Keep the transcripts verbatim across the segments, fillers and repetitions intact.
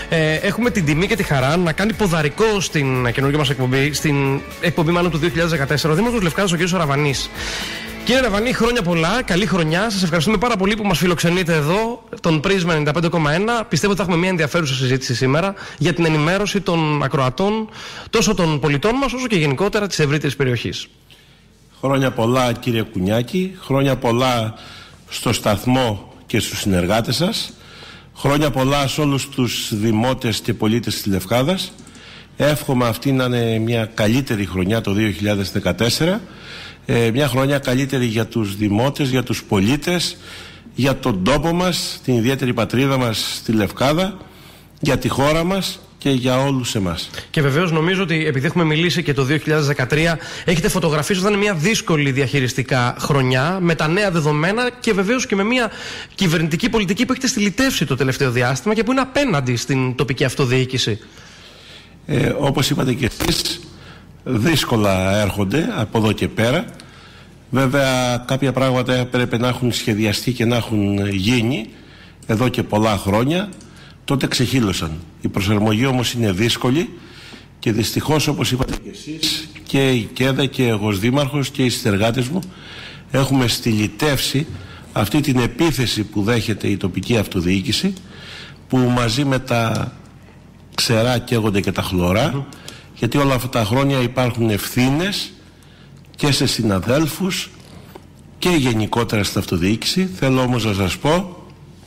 Ε, έχουμε την τιμή και τη χαρά να κάνει ποδαρικό στην καινούργια μας εκπομπή, στην εκπομπή μάλλον του δύο χιλιάδες δεκατέσσερα, ο Δήμαρχος Λευκάδας, ο κ. Ραβανής. Κύριε Ραβανή, χρόνια πολλά, καλή χρονιά. Σας ευχαριστούμε πάρα πολύ που μας φιλοξενείτε εδώ, τον Πρίσμα ενενήντα πέντε κόμμα ένα. Πιστεύω ότι θα έχουμε μια ενδιαφέρουσα συζήτηση σήμερα για την ενημέρωση των ακροατών, τόσο των πολιτών μας, όσο και γενικότερα της ευρύτερης περιοχής. Χρόνια πολλά, κύριε Κουνιάκη. Χρόνια πολλά στο σταθμό και στους συνεργάτες σας. Χρόνια πολλά σε όλους τους δημότες και πολίτες της Λευκάδας. Εύχομαι αυτή να είναι μια καλύτερη χρονιά το δύο χιλιάδες δεκατέσσερα. Ε, μια χρονιά καλύτερη για τους δημότες, για τους πολίτες, για τον τόπο μας, την ιδιαίτερη πατρίδα μας στη Λευκάδα, για τη χώρα μας και για όλους εμάς. Και βεβαίως νομίζω ότι επειδή έχουμε μιλήσει και το δύο χιλιάδες δεκατρία, έχετε φωτογραφίσει ότι ήταν μια δύσκολη διαχειριστικά χρονιά με τα νέα δεδομένα και βεβαίως και με μια κυβερνητική πολιτική που έχετε στυλιτεύσει το τελευταίο διάστημα και που είναι απέναντι στην τοπική αυτοδιοίκηση. Ε, όπως είπατε και εσείς, δύσκολα έρχονται από εδώ και πέρα. Βέβαια κάποια πράγματα έπρεπε να έχουν σχεδιαστεί και να έχουν γίνει εδώ και πολλά χρόνια. Τότε ξεχύλωσαν. Η προσαρμογή όμως είναι δύσκολη και δυστυχώς, όπως είπατε και εσείς, και η ΚΕΔΑ και εγώ ως δήμαρχος και οι συνεργάτες μου έχουμε στυλιτεύσει αυτή την επίθεση που δέχεται η τοπική αυτοδιοίκηση, που μαζί με τα ξερά καίγονται και τα χλωρά, mm. γιατί όλα αυτά τα χρόνια υπάρχουν ευθύνες και σε συναδέλφους και γενικότερα στην αυτοδιοίκηση. Θέλω όμως να σας πω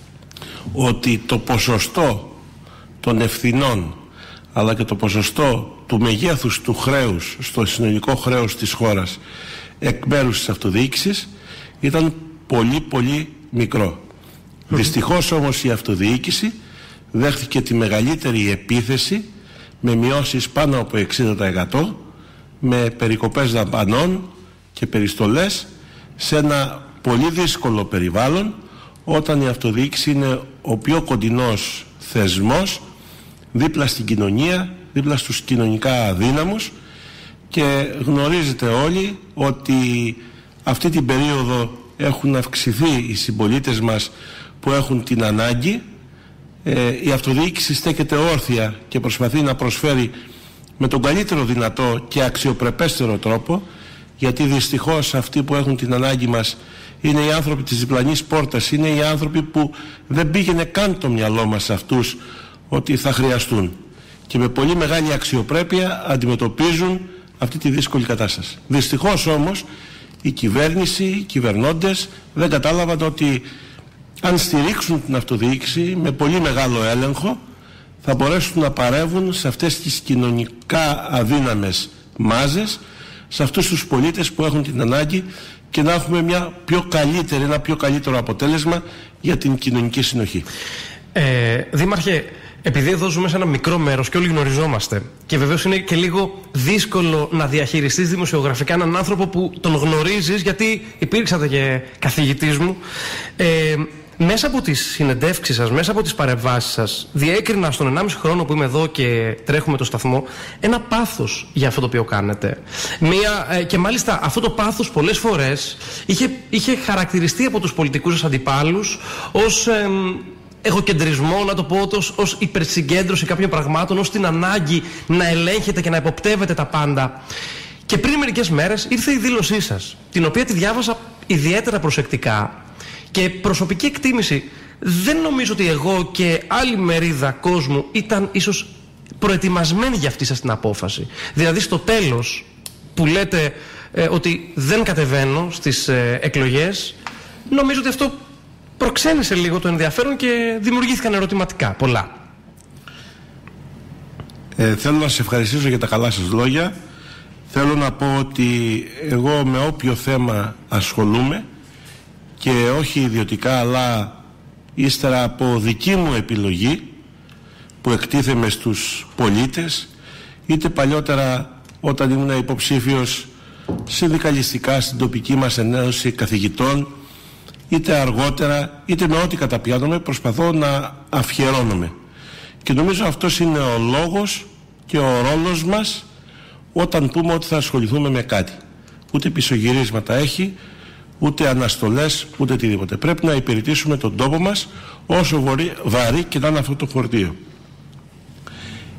ότι το ποσοστό των ευθυνών αλλά και το ποσοστό του μεγέθους του χρέους στο συνολικό χρέος της χώρας εκ μέρους της αυτοδιοίκησης ήταν πολύ πολύ μικρό. Mm-hmm. Δυστυχώς όμως η αυτοδιοίκηση δέχτηκε τη μεγαλύτερη επίθεση με μειώσεις πάνω από εξήντα τοις εκατό, με περικοπές δαπανών και περιστολές σε ένα πολύ δύσκολο περιβάλλον, όταν η αυτοδιοίκηση είναι ο πιο κοντινός θεσμός δίπλα στην κοινωνία, δίπλα στους κοινωνικά αδύναμους, και γνωρίζετε όλοι ότι αυτή την περίοδο έχουν αυξηθεί οι συμπολίτες μας που έχουν την ανάγκη. Ε, η αυτοδιοίκηση στέκεται όρθια και προσπαθεί να προσφέρει με τον καλύτερο δυνατό και αξιοπρεπέστερο τρόπο, γιατί δυστυχώς αυτοί που έχουν την ανάγκη μας είναι οι άνθρωποι της διπλανής πόρτας, είναι οι άνθρωποι που δεν πήγαινε καν το μυαλό μας σε αυτούς ότι θα χρειαστούν, και με πολύ μεγάλη αξιοπρέπεια αντιμετωπίζουν αυτή τη δύσκολη κατάσταση. Δυστυχώς όμως η κυβέρνηση, οι κυβερνώντες δεν κατάλαβαν ότι αν στηρίξουν την αυτοδιοίκηση με πολύ μεγάλο έλεγχο θα μπορέσουν να παρεύουν σε αυτές τις κοινωνικά αδύναμες μάζες, σε αυτούς τους πολίτες που έχουν την ανάγκη, και να έχουμε μια πιο καλύτερη, ένα πιο καλύτερο αποτέλεσμα για την κοινωνική συνοχή. Ε, Δήμαρχε, επειδή εδώ ζούμε σε ένα μικρό μέρος και όλοι γνωριζόμαστε, και βεβαίως είναι και λίγο δύσκολο να διαχειριστείς δημοσιογραφικά έναν άνθρωπο που τον γνωρίζεις, γιατί υπήρξατε και καθηγητής μου, ε, μέσα από τις συνεντεύξεις σας, μέσα από τις παρεμβάσεις σας, διέκρινα στον ενάμιση χρόνο που είμαι εδώ και τρέχουμε το σταθμό ένα πάθος για αυτό το οποίο κάνετε. Μία, ε, και μάλιστα αυτό το πάθος πολλές φορές είχε, είχε χαρακτηριστεί από τους πολιτικούς σας αντιπάλους ως ε, εγωκεντρισμό, να το πω, ως, ως υπερσυγκέντρωση κάποιων πραγμάτων, ως την ανάγκη να ελέγχετε και να εποπτεύετε τα πάντα. Και πριν μερικές μέρες ήρθε η δήλωσή σας, την οποία τη διάβασα ιδιαίτερα προσεκτικά. Και προσωπική εκτίμηση, δεν νομίζω ότι εγώ και άλλη μερίδα κόσμου ήταν ίσως προετοιμασμένοι για αυτή σας την απόφαση. Δηλαδή στο τέλος που λέτε ε, ότι δεν κατεβαίνω στις ε, εκλογές, νομίζω ότι αυτό προξένησε λίγο το ενδιαφέρον και δημιουργήθηκαν ερωτηματικά πολλά. Ε, θέλω να σας ευχαριστήσω για τα καλά σας λόγια. Θέλω να πω ότι εγώ με όποιο θέμα ασχολούμαι, και όχι ιδιωτικά αλλά ύστερα από δική μου επιλογή που εκτίθεμαι στους πολίτες, είτε παλιότερα όταν ήμουν υποψήφιος συνδικαλιστικά στην τοπική μας ενέωση καθηγητών, είτε αργότερα, είτε με ό,τι καταπιάνομαι, προσπαθώ να αφιερώνομαι. Και νομίζω αυτός είναι ο λόγος και ο ρόλος μας όταν πούμε ότι θα ασχοληθούμε με κάτι. Ούτε πισωγυρίσματα έχει, ούτε αναστολές, ούτε οτιδήποτε. Πρέπει να υπηρετήσουμε τον τόπο μας όσο βαρύ και να είναι αυτό το φορτίο.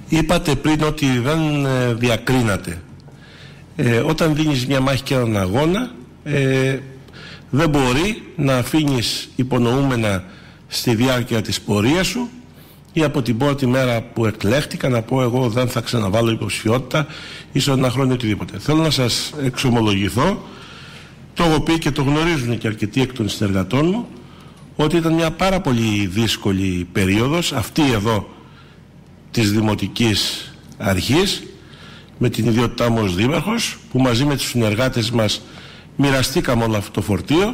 Είπατε πριν ότι δεν ε, διακρίνατε. Ε, όταν δίνεις μια μάχη και έναν αγώνα, ε, δεν μπορεί να αφήνεις υπονοούμενα στη διάρκεια της πορείας σου ή από την πρώτη μέρα που εκλέχτηκα να πω εγώ δεν θα ξαναβάλω υποψηφιότητα ίσως ένα χρόνο οτιδήποτε. Θέλω να σας εξομολογηθώ, το έχω πει και το γνωρίζουν και αρκετοί εκ των συνεργατών μου, ότι ήταν μια πάρα πολύ δύσκολη περίοδος αυτή εδώ της Δημοτικής Αρχής, με την ιδιότητά μου ως δήμαρχος, που μαζί με τους συνεργάτες μας μοιραστήκαμε όλο αυτό το φορτίο.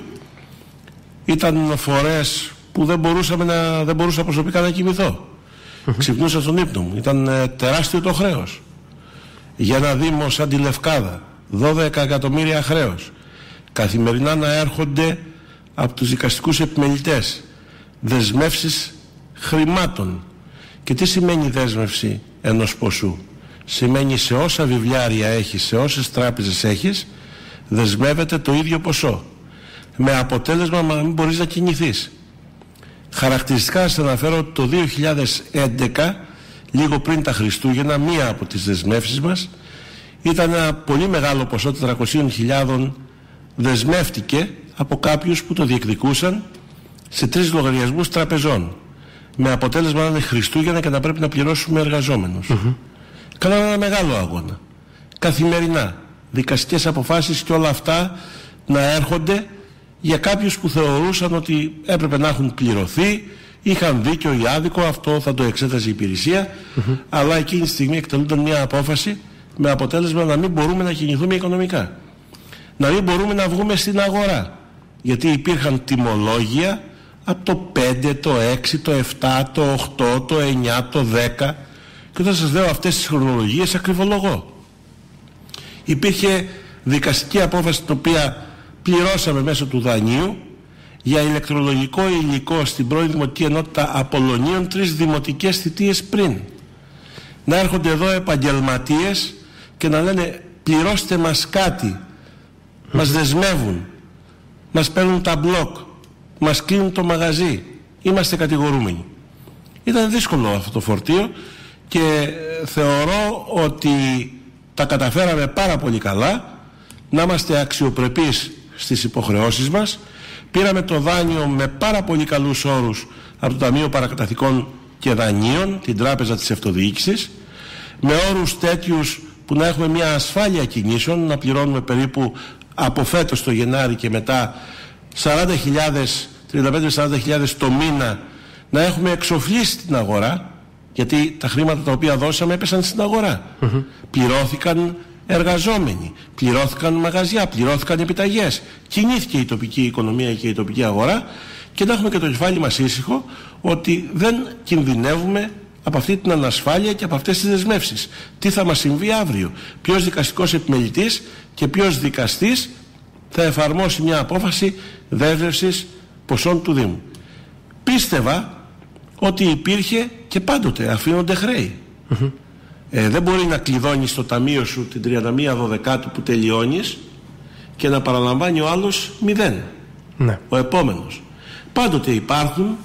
Ήταν φορές που δεν, μπορούσαμε να, δεν μπορούσα προσωπικά να κοιμηθώ. Ξυπνούσα στον ύπνο μου. Ήταν ε, τεράστιο το χρέος. Για ένα δήμο σαν τη Λευκάδα, δώδεκα εκατομμύρια χρέος. Καθημερινά να έρχονται από τους δικαστικούς επιμελητές δεσμεύσεις χρημάτων. Και τι σημαίνει δέσμευση ενός ποσού? Σημαίνει σε όσα βιβλιάρια έχεις, σε όσες τράπεζες έχεις, δεσμεύεται το ίδιο ποσό. Με αποτέλεσμα να μην μπορείς να κινηθείς. Χαρακτηριστικά σας αναφέρω ότι το δύο χιλιάδες έντεκα, λίγο πριν τα Χριστούγεννα, μία από τις δεσμεύσεις μας ήταν ένα πολύ μεγάλο ποσό τετρακόσιες χιλιάδες δεσμεύτηκε από κάποιους που το διεκδικούσαν σε τρεις λογαριασμούς τραπεζών. Με αποτέλεσμα να είναι Χριστούγεννα και να πρέπει να πληρώσουμε εργαζόμενους. Mm-hmm. Κάναμε ένα μεγάλο αγώνα. Καθημερινά. Δικαστικές αποφάσεις και όλα αυτά να έρχονται για κάποιους που θεωρούσαν ότι έπρεπε να έχουν πληρωθεί, είχαν δίκιο ή άδικο, αυτό θα το εξέταζε η υπηρεσία, mm-hmm. αλλά εκείνη τη στιγμή εκτελούνταν μια απόφαση με αποτέλεσμα να μην μπορούμε να κινηθούμε οικονομικά. Να μην μπορούμε να βγούμε στην αγορά. Γιατί υπήρχαν τιμολόγια από το πέντε, το έξι, το επτά, το οκτώ, το εννιά, το δέκα, και όταν σας λέω αυτές τις χρονολογίες ακριβολογώ. Υπήρχε δικαστική απόφαση την οποία πληρώσαμε μέσω του δανείου για ηλεκτρολογικό υλικό στην πρώην Δημοτική Ενότητα Απολωνίων τρεις δημοτικές θητείες πριν. Να έρχονται εδώ επαγγελματίες και να λένε πληρώστε μας κάτι, μας δεσμεύουν, μας παίρνουν τα μπλοκ, μας κλείνουν το μαγαζί, είμαστε κατηγορούμενοι. Ήταν δύσκολο αυτό το φορτίο και θεωρώ ότι τα καταφέραμε πάρα πολύ καλά, να είμαστε αξιοπρεπείς στις υποχρεώσεις μας. Πήραμε το δάνειο με πάρα πολύ καλούς όρους από το Ταμείο Παρακαταθήκων και Δανείων, την Τράπεζα της Αυτοδιοίκησης, με όρους τέτοιους που να έχουμε μια ασφάλεια κινήσεων, να πληρώνουμε περίπου από φέτος το Γενάρη και μετά σαράντα χιλιάδες, τριάντα πέντε με σαράντα χιλιάδες το μήνα, να έχουμε εξοφλήσει την αγορά, γιατί τα χρήματα τα οποία δώσαμε έπεσαν στην αγορά. Mm-hmm. Πληρώθηκαν εργαζόμενοι, πληρώθηκαν μαγαζιά, πληρώθηκαν επιταγές. Κινήθηκε η τοπική οικονομία και η τοπική αγορά, και να έχουμε και το κεφάλι μας ήσυχο ότι δεν κινδυνεύουμε από αυτή την ανασφάλεια και από αυτές τις δεσμεύσεις. Τι θα μας συμβεί αύριο, ποιος δικαστικός επιμελητής και ποιος δικαστής θα εφαρμόσει μια απόφαση δέσμευσης ποσών του Δήμου. Πίστευα ότι υπήρχε και πάντοτε αφήνονται χρέη. Mm-hmm. Ε, δεν μπορεί να κλειδώνεις το ταμείο σου την τριάντα μία Δωδεκάτου που τελειώνεις και να παραλαμβάνει ο άλλος μηδέν. Ναι. Ο επόμενος. Πάντοτε υπάρχουν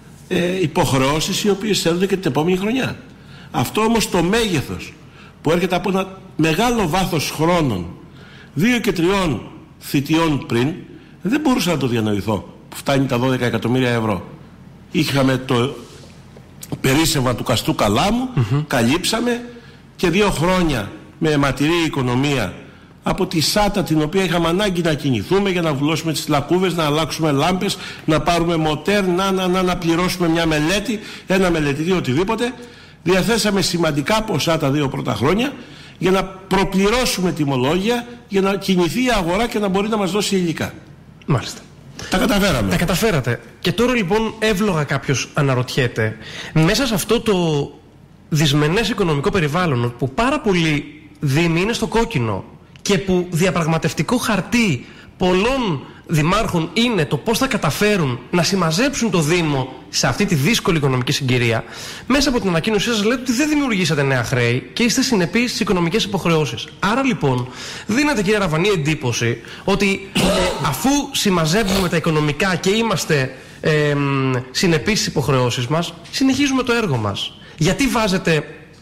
ε, υποχρεώσεις οι οποίες θέλονται και την επόμενη χρονιά. Αυτό όμως το μέγεθος που έρχεται από ένα μεγάλο βάθος χρόνων, δύο και τριών θητιών πριν, δεν μπορούσα να το διανοηθώ, που φτάνει τα δώδεκα εκατομμύρια ευρώ. Είχαμε το περίσσευμα του καστού Καλάμου, mm-hmm. καλύψαμε, και δύο χρόνια με αιματηρή οικονομία από τη ΣΑΤΑ, την οποία είχαμε ανάγκη να κινηθούμε για να βουλώσουμε τις λακκούβες, να αλλάξουμε λάμπες, να πάρουμε μοτέρ, να, να, να, να πληρώσουμε μια μελέτη, ένα μελετητή, οτιδήποτε. Διαθέσαμε σημαντικά ποσά τα δύο πρώτα χρόνια για να προπληρώσουμε τιμολόγια, για να κινηθεί η αγορά και να μπορεί να μας δώσει υλικά. Μάλιστα. Τα καταφέραμε. Τα καταφέρατε. Και τώρα λοιπόν εύλογα κάποιος αναρωτιέται, μέσα σε αυτό το δυσμενές οικονομικό περιβάλλον που πάρα πολλοί δήμοι είναι στο κόκκινο και που διαπραγματευτικό χαρτί πολλών δημάρχων είναι το πώς θα καταφέρουν να συμμαζέψουν το Δήμο σε αυτή τη δύσκολη οικονομική συγκυρία, μέσα από την ανακοίνωσή σας λέτε ότι δεν δημιουργήσατε νέα χρέη και είστε συνεπείς στις οικονομικές υποχρεώσεις. Άρα λοιπόν δίνετε, κύριε Ραβανή, εντύπωση ότι ε, αφού συμμαζεύουμε τα οικονομικά και είμαστε ε, συνεπείς στις υποχρεώσεις μας, συνεχίζουμε το έργο μας. Γιατί βάζετε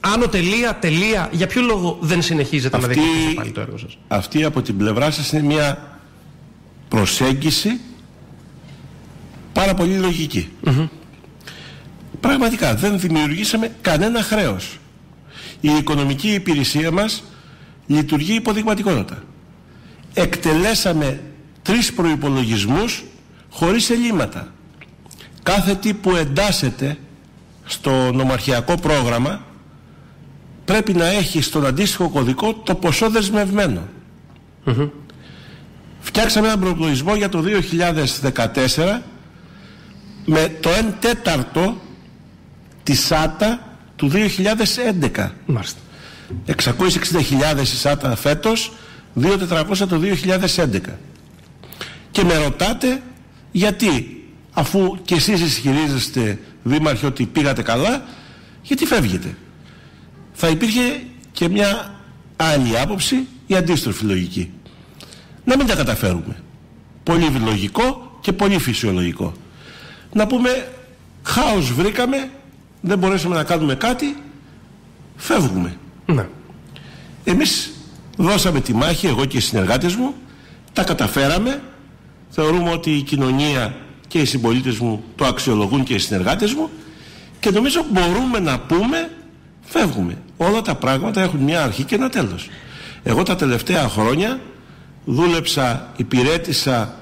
άνω τελεία, τελεία, για ποιο λόγο δεν συνεχίζετε αυτή, να διεκδικήσετε πάλι το έργο σας? Αυτή από την πλευρά σας είναι μια προσέγγιση πάρα πολύ λογική. Mm-hmm. Πραγματικά δεν δημιουργήσαμε κανένα χρέος. Η οικονομική υπηρεσία μας λειτουργεί υποδειγματικότατα. Εκτελέσαμε τρεις προϋπολογισμούς χωρίς ελλείμματα. Κάθε τι που εντάσσεται στο νομαρχιακό πρόγραμμα πρέπει να έχει στον αντίστοιχο κωδικό το ποσό δεσμευμένο. Mm-hmm. Φτιάξαμε έναν προϋπολογισμό για το δύο χιλιάδες δεκατέσσερα με το εν τέταρτο της ΣΑΤΑ του δύο χιλιάδες έντεκα. Μάλιστα. εξακόσιες εξήντα χιλιάδες η ΣΑΤΑ φέτος, δύο χιλιάδες τετρακόσια το δύο χιλιάδες έντεκα. Και με ρωτάτε γιατί, αφού και εσείς ισχυρίζεστε, δήμαρχοι, ότι πήγατε καλά, γιατί φεύγετε? Θα υπήρχε και μια άλλη άποψη, η αντίστροφη λογική. Να μην τα καταφέρουμε. Πολύ λογικό και πολύ φυσιολογικό. Να πούμε, χάος βρήκαμε, δεν μπορέσαμε να κάνουμε κάτι, φεύγουμε. Ναι. Εμείς δώσαμε τη μάχη, εγώ και οι συνεργάτες μου, τα καταφέραμε. Θεωρούμε ότι η κοινωνία και οι συμπολίτες μου το αξιολογούν, και οι συνεργάτες μου, και νομίζω μπορούμε να πούμε φεύγουμε. Όλα τα πράγματα έχουν μια αρχή και ένα τέλος. Εγώ τα τελευταία χρόνια δούλεψα, υπηρέτησα,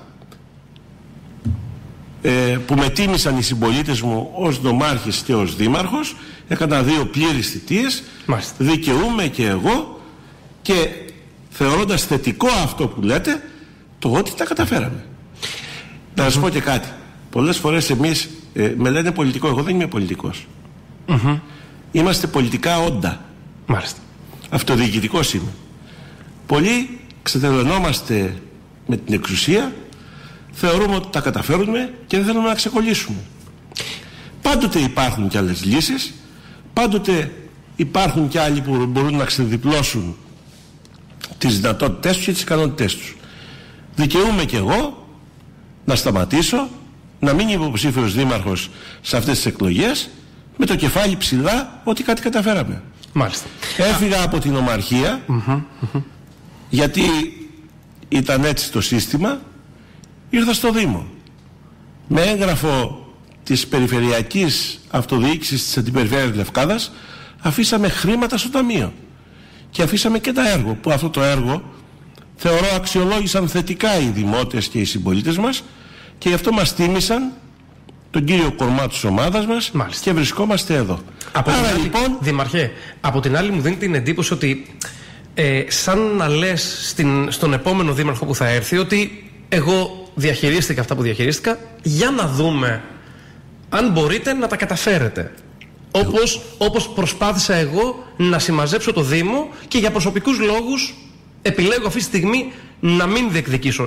ε, που με τίμησαν οι συμπολίτες μου ως νομάρχης και ως δήμαρχος. Έκανα δύο πλήρεις θητείες. Μάλιστα. Δικαιούμαι και εγώ, και θεωρώντας θετικό αυτό που λέτε, το ότι τα καταφέραμε. Να σας πω και κάτι. Πολλές φορές εμείς ε, με λένε πολιτικό. Εγώ δεν είμαι πολιτικός. Mm-hmm. Είμαστε πολιτικά όντα. Μάλιστα. Αυτοδιοικητικός είμαι. Πολλοί ξετελωνόμαστε με την εξουσία, θεωρούμε ότι τα καταφέρουμε και δεν θέλουμε να ξεκολλήσουμε. Πάντοτε υπάρχουν και άλλες λύσεις, πάντοτε υπάρχουν και άλλοι που μπορούν να ξεδιπλώσουν τις δυνατότητές τους και τις ικανότητές τους. Δικαιούμαι και εγώ να σταματήσω, να μην είμαι υποψήφιος δήμαρχος σε αυτές τις εκλογές, με το κεφάλι ψηλά, ότι κάτι καταφέραμε. Μάλιστα. Έφυγα από την ομαρχία, mm-hmm, mm-hmm. γιατί ήταν έτσι το σύστημα. Ήρθα στο Δήμο με έγγραφο της Περιφερειακής Αυτοδιοίκησης της Αντιπεριφέρειας Λευκάδας. Αφήσαμε χρήματα στο ταμείο και αφήσαμε και τα έργο, που αυτό το έργο θεωρώ αξιολόγησαν θετικά οι δημότες και οι συμπολίτες μας, και γι' αυτό μας τίμησαν τον κύριο Κορμά της ομάδας μας. Μάλιστα. Και βρισκόμαστε εδώ. Από Άρα άλλη, λοιπόν, Δήμαρχε, από την άλλη μου δίνει την εντύπωση ότι ε, σαν να λες στην, στον επόμενο δήμαρχο που θα έρθει ότι εγώ διαχειρίστηκα αυτά που διαχειρίστηκα, για να δούμε αν μπορείτε να τα καταφέρετε. Όπως, όπως προσπάθησα εγώ να συμμαζέψω το Δήμο, και για προσωπικούς λόγους επιλέγω αυτή τη στιγμή να μην διεκδικήσω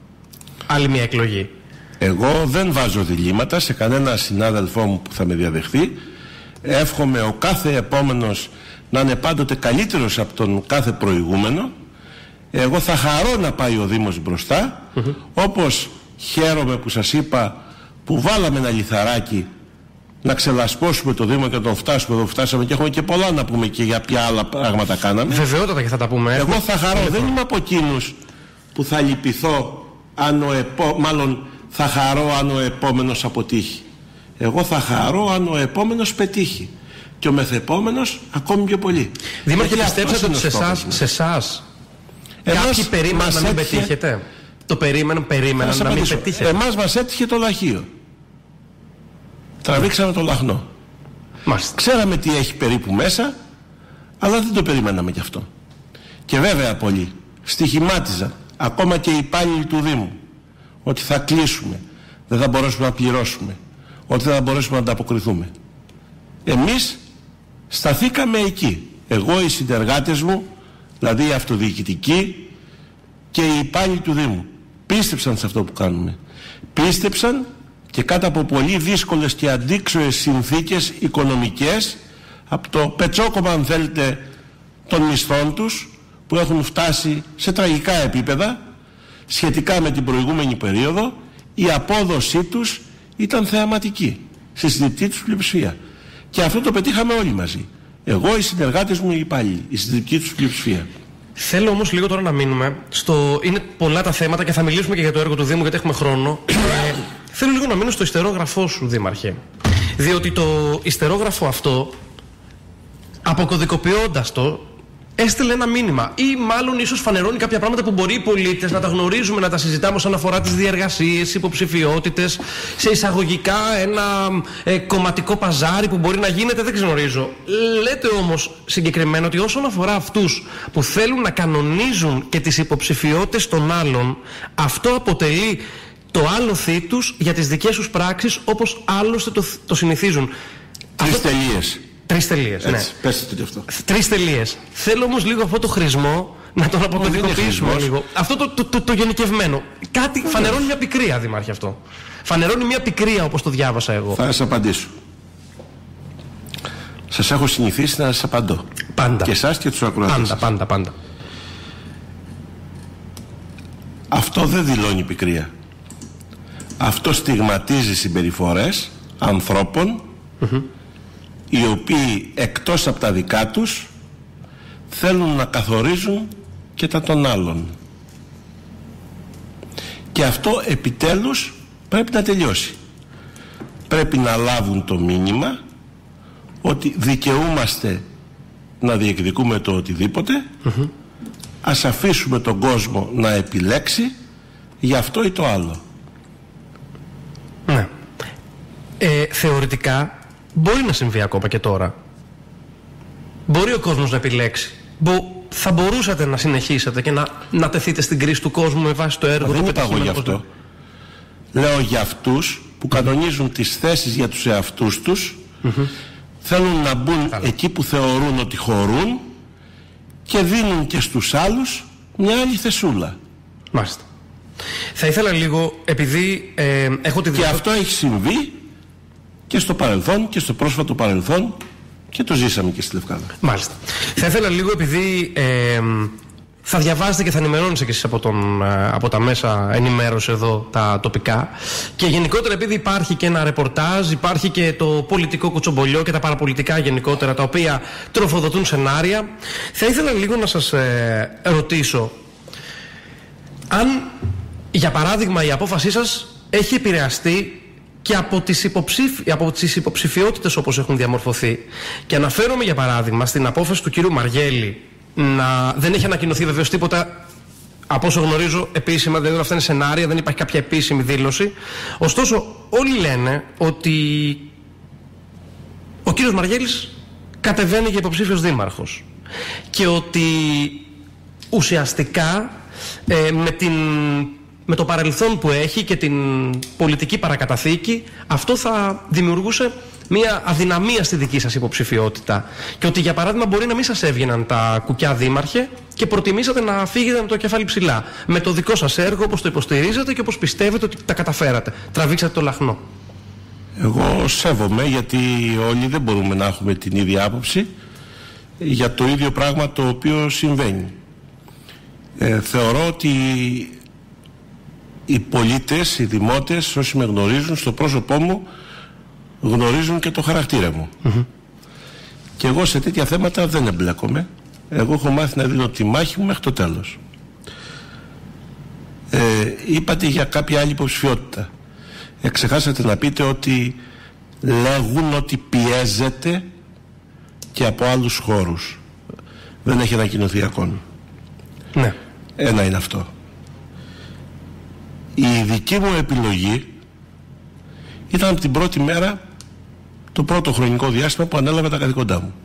άλλη μια εκλογή. Εγώ δεν βάζω διλήμματα σε κανένα συνάδελφό μου που θα με διαδεχθεί. Εύχομαι ο κάθε επόμενος να είναι πάντοτε καλύτερος από τον κάθε προηγούμενο. Εγώ θα χαρώ να πάει ο Δήμος μπροστά, mm-hmm. όπως χαίρομαι που σας είπα που βάλαμε ένα λιθαράκι να ξελασπώσουμε το Δήμο και να τον φτάσουμε εδώ φτάσαμε, και έχουμε και πολλά να πούμε και για ποια άλλα πράγματα κάναμε. Βεβαιότατα, και θα τα πούμε. Εγώ θα χαρώ, δεν είμαι από εκείνους που θα λυπηθώ αν ο επό... μάλλον θα χαρώ αν ο επόμενος αποτύχει. Εγώ θα χαρώ αν ο επόμενος πετύχει, και ο μεθεπόμενος ακόμη πιο πολύ. Δήμαρχε, πιστέψατε ότι σε εσάς κάποιοι περίμεναν να μην έτυχε... πετύχετε? Το περίμεναν, περίμεναν να μην πετύχετε? Εμάς μας έτυχε το λαχείο. Τραβήξαμε το λαχνό. Μάλιστα. Ξέραμε τι έχει περίπου μέσα, αλλά δεν το περιμέναμε κι αυτό. Και βέβαια πολλοί στοιχημάτιζαν, ακόμα και οι υπάλληλοι του Δήμου, ότι θα κλείσουμε, δεν θα μπορέσουμε να πληρώσουμε, ότι δεν θα μπορέσουμε να ανταποκριθούμε. Εμείς σταθήκαμε εκεί. Εγώ, οι συνεργάτες μου, δηλαδή οι αυτοδιοικητικοί και οι υπάλληλοι του Δήμου, πίστεψαν σε αυτό που κάνουμε. Πίστεψαν, και κάτω από πολύ δύσκολες και αντίξωες συνθήκες οικονομικές, από το πετσόκομα, αν θέλετε, των μισθών τους, που έχουν φτάσει σε τραγικά επίπεδα σχετικά με την προηγούμενη περίοδο, η απόδοσή τους ήταν θεαματική στη συντριπτική τους πλειοψηφία. Και αυτό το πετύχαμε όλοι μαζί. Εγώ, οι συνεργάτες μου, οι υπάλληλοι, η συντριπτική τους πλειοψηφία. Θέλω όμως λίγο τώρα να μείνουμε στο... Είναι πολλά τα θέματα και θα μιλήσουμε και για το έργο του Δήμου γιατί έχουμε χρόνο. ε, θέλω λίγο να μείνω στο ιστερόγραφό σου, Δήμαρχε. Διότι το ιστερόγραφο αυτό, αποκωδικοποιώντας το, έστειλε ένα μήνυμα. Ή μάλλον ίσως φανερώνει κάποια πράγματα που μπορεί οι πολίτες να τα γνωρίζουμε, να τα συζητάμε όσον αφορά τις διεργασίες, υποψηφιότητες, σε εισαγωγικά ένα ε, κομματικό παζάρι που μπορεί να γίνεται, δεν γνωρίζω. Λέτε όμως συγκεκριμένα ότι όσον αφορά αυτούς που θέλουν να κανονίζουν και τις υποψηφιότητες των άλλων, αυτό αποτελεί το άλοθη τους για τις δικές τους πράξεις, όπως άλλωστε το, το συνηθίζουν. Τρεις τελείες. Τρεις τελείες, ναι. Πέστε το αυτό. Τρεις τελείες. Θέλω όμως λίγο αυτό το χρησμό να τον αποκωδικοποιήσουμε λίγο. Αυτό το, το, το, το γενικευμένο. Κάτι Φανερός. Φανερώνει μια πικρία, Δήμαρχε, αυτό. Φανερώνει μια πικρία, όπως το διάβασα εγώ. Θα σας απαντήσω. Σας έχω συνηθίσει να σας απαντώ. Πάντα. Και εσάς και τους ακροατές. Πάντα, πάντα, πάντα. Αυτό δεν δηλώνει πικρία. Αυτό στιγματίζει συμπεριφορές ανθρώπων mm-hmm. οι οποίοι εκτός από τα δικά τους θέλουν να καθορίζουν και τα των άλλων. Και αυτό επιτέλους πρέπει να τελειώσει. Πρέπει να λάβουν το μήνυμα ότι δικαιούμαστε να διεκδικούμε το οτιδήποτε, mm-hmm. ας αφήσουμε τον κόσμο να επιλέξει για αυτό ή το άλλο. Ναι. Ε, θεωρητικά μπορεί να συμβεί ακόμα και τώρα. Μπορεί ο κόσμος να επιλέξει. Μπο, θα μπορούσατε να συνεχίσετε και να, να τεθείτε στην κρίση του κόσμου με βάση το έργο. Δεν είπα εγώ γι' αυτό. Λέω για αυτούς που κανονίζουν τις θέσεις για τους εαυτούς τους, mm-hmm. θέλουν να μπουν Άρα. εκεί που θεωρούν ότι χωρούν και δίνουν και στους άλλους μια άλλη θεσούλα. Μάλιστα. Θα ήθελα λίγο, επειδή ε, έχω τη Και αυτό έχει συμβεί και στο παρελθόν και στο πρόσφατο παρελθόν και το ζήσαμε και στη Λευκάδα. Μάλιστα. Θα ήθελα λίγο, επειδή ε, θα διαβάζετε και θα ενημερώνεστε και εσείς από, τον, από τα μέσα ενημέρωση εδώ τα τοπικά, και γενικότερα επειδή υπάρχει και ένα ρεπορτάζ, υπάρχει και το πολιτικό κουτσομπολιό και τα παραπολιτικά γενικότερα, τα οποία τροφοδοτούν σενάρια, θα ήθελα λίγο να σας ε, ρωτήσω αν, για παράδειγμα, η απόφασή σας έχει επηρεαστεί και από τις, υποψήφι... από τις υποψηφιότητες όπως έχουν διαμορφωθεί. Και αναφέρομαι, για παράδειγμα, στην απόφαση του κύριου Μαργέλη να... δεν έχει ανακοινωθεί βεβαίως τίποτα, από όσο γνωρίζω, επίσημα, δηλαδή αυτά είναι σενάρια, δεν υπάρχει κάποια επίσημη δήλωση. Ωστόσο, όλοι λένε ότι ο κύριος Μαργέλης κατεβαίνει για υποψήφιος δήμαρχος και ότι ουσιαστικά ε, με την... με το παρελθόν που έχει και την πολιτική παρακαταθήκη, αυτό θα δημιουργούσε μια αδυναμία στη δική σας υποψηφιότητα. Και ότι, για παράδειγμα, μπορεί να μην σας έβγαιναν τα κουκιά δήμαρχε και προτιμήσατε να φύγετε με το κεφάλι ψηλά. Με το δικό σας έργο, όπως το υποστηρίζετε και όπως πιστεύετε ότι τα καταφέρατε. Τραβήξατε το λαχνό. Εγώ σέβομαι, γιατί όλοι δεν μπορούμε να έχουμε την ίδια άποψη για το ίδιο πράγμα το οποίο συμβαίνει. Ε, θεωρώ ότι οι πολίτες, οι δημότες, όσοι με γνωρίζουν, στο πρόσωπό μου γνωρίζουν και το χαρακτήρα μου. Mm-hmm. Και εγώ σε τέτοια θέματα δεν εμπλέκομαι. Εγώ έχω μάθει να δίνω τη μάχη μου μέχρι το τέλος. Ε, είπατε για κάποια άλλη υποψηφιότητα. Ε, ξεχάσατε να πείτε ότι λέγουν ότι πιέζεται και από άλλους χώρους. Δεν έχει ανακοινωθεί ακόμη. Ναι. Ένα είναι αυτό. Η δική μου επιλογή ήταν από την πρώτη μέρα, το πρώτο χρονικό διάστημα που ανέλαβα τα καθήκοντά μου.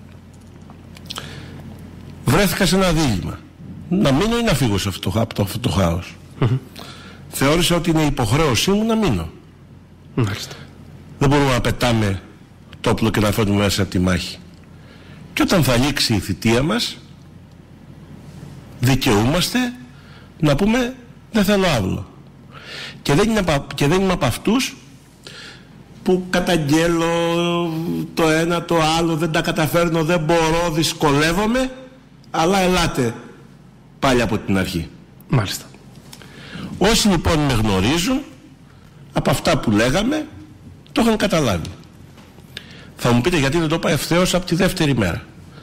Βρέθηκα σε ένα δίλημμα. Να μείνω ή να φύγω σε αυτό, από το, αυτό το χάος. Mm-hmm. Θεώρησα ότι είναι υποχρέωσή μου να μείνω. Μάλιστα. Δεν μπορούμε να πετάμε το όπλο και να φέρνουμε μέσα από τη μάχη. Και όταν θα λήξει η θητεία μας, δικαιούμαστε να πούμε δεν θέλω άλλο. Και δεν, είναι, και δεν είμαι από αυτούς που καταγγέλω το ένα το άλλο, δεν τα καταφέρνω, δεν μπορώ, δυσκολεύομαι, αλλά ελάτε πάλι από την αρχή. Μάλιστα. Όσοι λοιπόν με γνωρίζουν, από αυτά που λέγαμε, το είχαν καταλάβει. Θα μου πείτε γιατί δεν το είπα ευθέως από τη δεύτερη μέρα.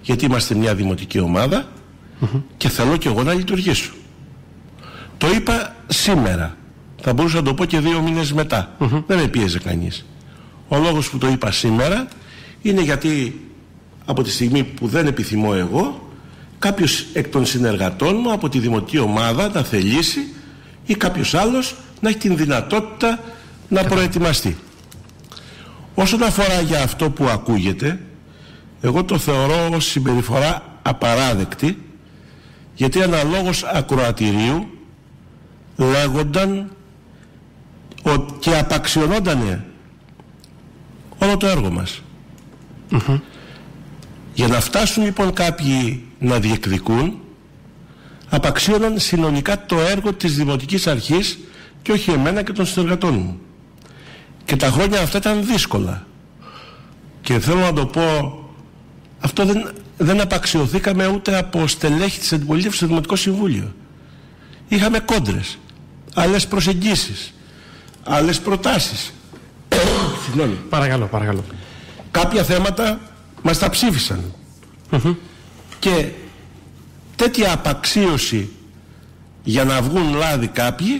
γιατί είμαστε μια δημοτική ομάδα mm-hmm. και θέλω και εγώ να λειτουργήσω. Το είπα σήμερα. Θα μπορούσα να το πω και δύο μήνες μετά. Mm-hmm. Δεν με πίεζε κανείς. Ο λόγος που το είπα σήμερα είναι γιατί από τη στιγμή που δεν επιθυμώ εγώ, κάποιος εκ των συνεργατών μου από τη δημοτική ομάδα να θελήσει ή κάποιος άλλος να έχει την δυνατότητα να προετοιμαστεί. Όσον αφορά για αυτό που ακούγεται, εγώ το θεωρώ ως συμπεριφορά απαράδεκτη, γιατί αναλόγως ακροατηρίου λέγονταν και απαξιωνόταν όλο το έργο μας. Mm-hmm. Για να φτάσουν λοιπόν κάποιοι να διεκδικούν, απαξίωναν συνολικά το έργο της Δημοτικής Αρχής και όχι εμένα και των συνεργατών μου. Και τα χρόνια αυτά ήταν δύσκολα. Και θέλω να το πω, αυτό δεν, δεν απαξιωθήκαμε ούτε από στελέχη της αντιπολίτευσης στο Δημοτικό Συμβούλιο. Είχαμε κόντρες, άλλες προσεγγίσεις, άλλες προτάσεις. Συγγνώμη. Παρακαλώ, παρακαλώ. Κάποια θέματα μας τα ψήφισαν. Mm-hmm. Και τέτοια απαξίωση για να βγουν λάδι κάποιοι,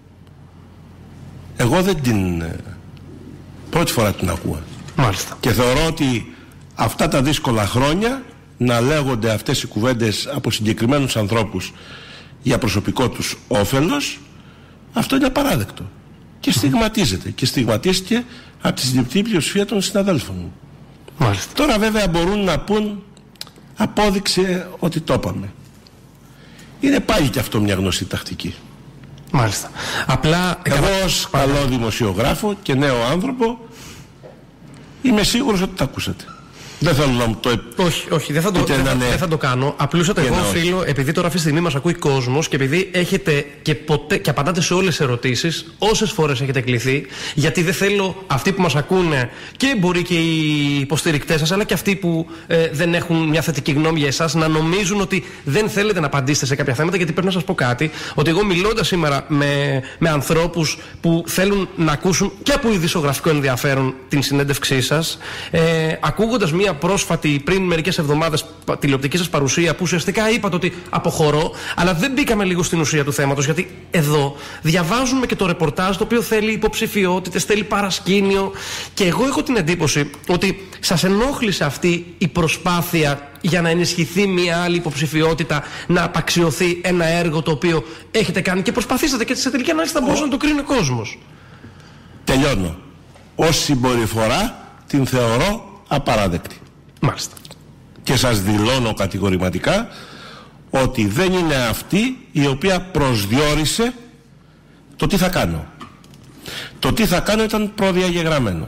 εγώ δεν την πρώτη φορά την ακούω. Μάλιστα. Και θεωρώ ότι αυτά τα δύσκολα χρόνια να λέγονται αυτές οι κουβέντες από συγκεκριμένους ανθρώπους για προσωπικό τους όφελος, αυτό είναι απαράδεκτο. Και στιγματίζεται. Και στιγματίστηκε από τη συντριπτική πλειοψηφία των συναδέλφων μου. Μάλιστα. Τώρα βέβαια μπορούν να πούν, απόδειξε ότι το είπαμε. Είναι πάλι και αυτό μια γνωστή τακτική. Μάλιστα. Απλά εγώ ως καλό δημοσιογράφο και νέο άνθρωπο είμαι σίγουρος ότι το ακούσατε. Δεν θέλω να μου το όχι, όχι, δεν θα το, δεν, είναι... δεν θα το κάνω. Απλούστατα εγώ οφείλω, επειδή τώρα αυτή τη στιγμή μας ακούει κόσμος και επειδή έχετε και, ποτέ, και απαντάτε σε όλες τις ερωτήσεις, όσες φορές έχετε κληθεί, γιατί δεν θέλω αυτοί που μας ακούνε και μπορεί και οι υποστηρικτές σας, αλλά και αυτοί που ε, δεν έχουν μια θετική γνώμη για εσάς, να νομίζουν ότι δεν θέλετε να απαντήσετε σε κάποια θέματα. Γιατί πρέπει να σας πω κάτι, ότι εγώ μιλώντας σήμερα με, με ανθρώπους που θέλουν να ακούσουν και από ειδησιογραφικό ενδιαφέρον την συνέντευξή σας, ε, ακούγοντας μια πρόσφατη πριν μερικές εβδομάδες τηλεοπτική σας παρουσία που ουσιαστικά είπατε ότι αποχωρώ, αλλά δεν μπήκαμε λίγο στην ουσία του θέματος, γιατί εδώ διαβάζουμε και το ρεπορτάζ το οποίο θέλει υποψηφιότητες, θέλει παρασκήνιο, και εγώ έχω την εντύπωση ότι σας ενόχλησε αυτή η προσπάθεια για να ενισχυθεί μια άλλη υποψηφιότητα, να απαξιωθεί ένα έργο το οποίο έχετε κάνει και προσπαθήσατε, και σε τελική ανάλυση θα μπορούσε να το κρίνει ο κόσμος. Τελειώνω. Ως συμπεριφορά την θεωρώ απαράδεκτη. Μάλιστα. Και σας δηλώνω κατηγορηματικά ότι δεν είναι αυτή η οποία προσδιορίσε το τι θα κάνω. Το τι θα κάνω ήταν προδιαγεγραμμένο.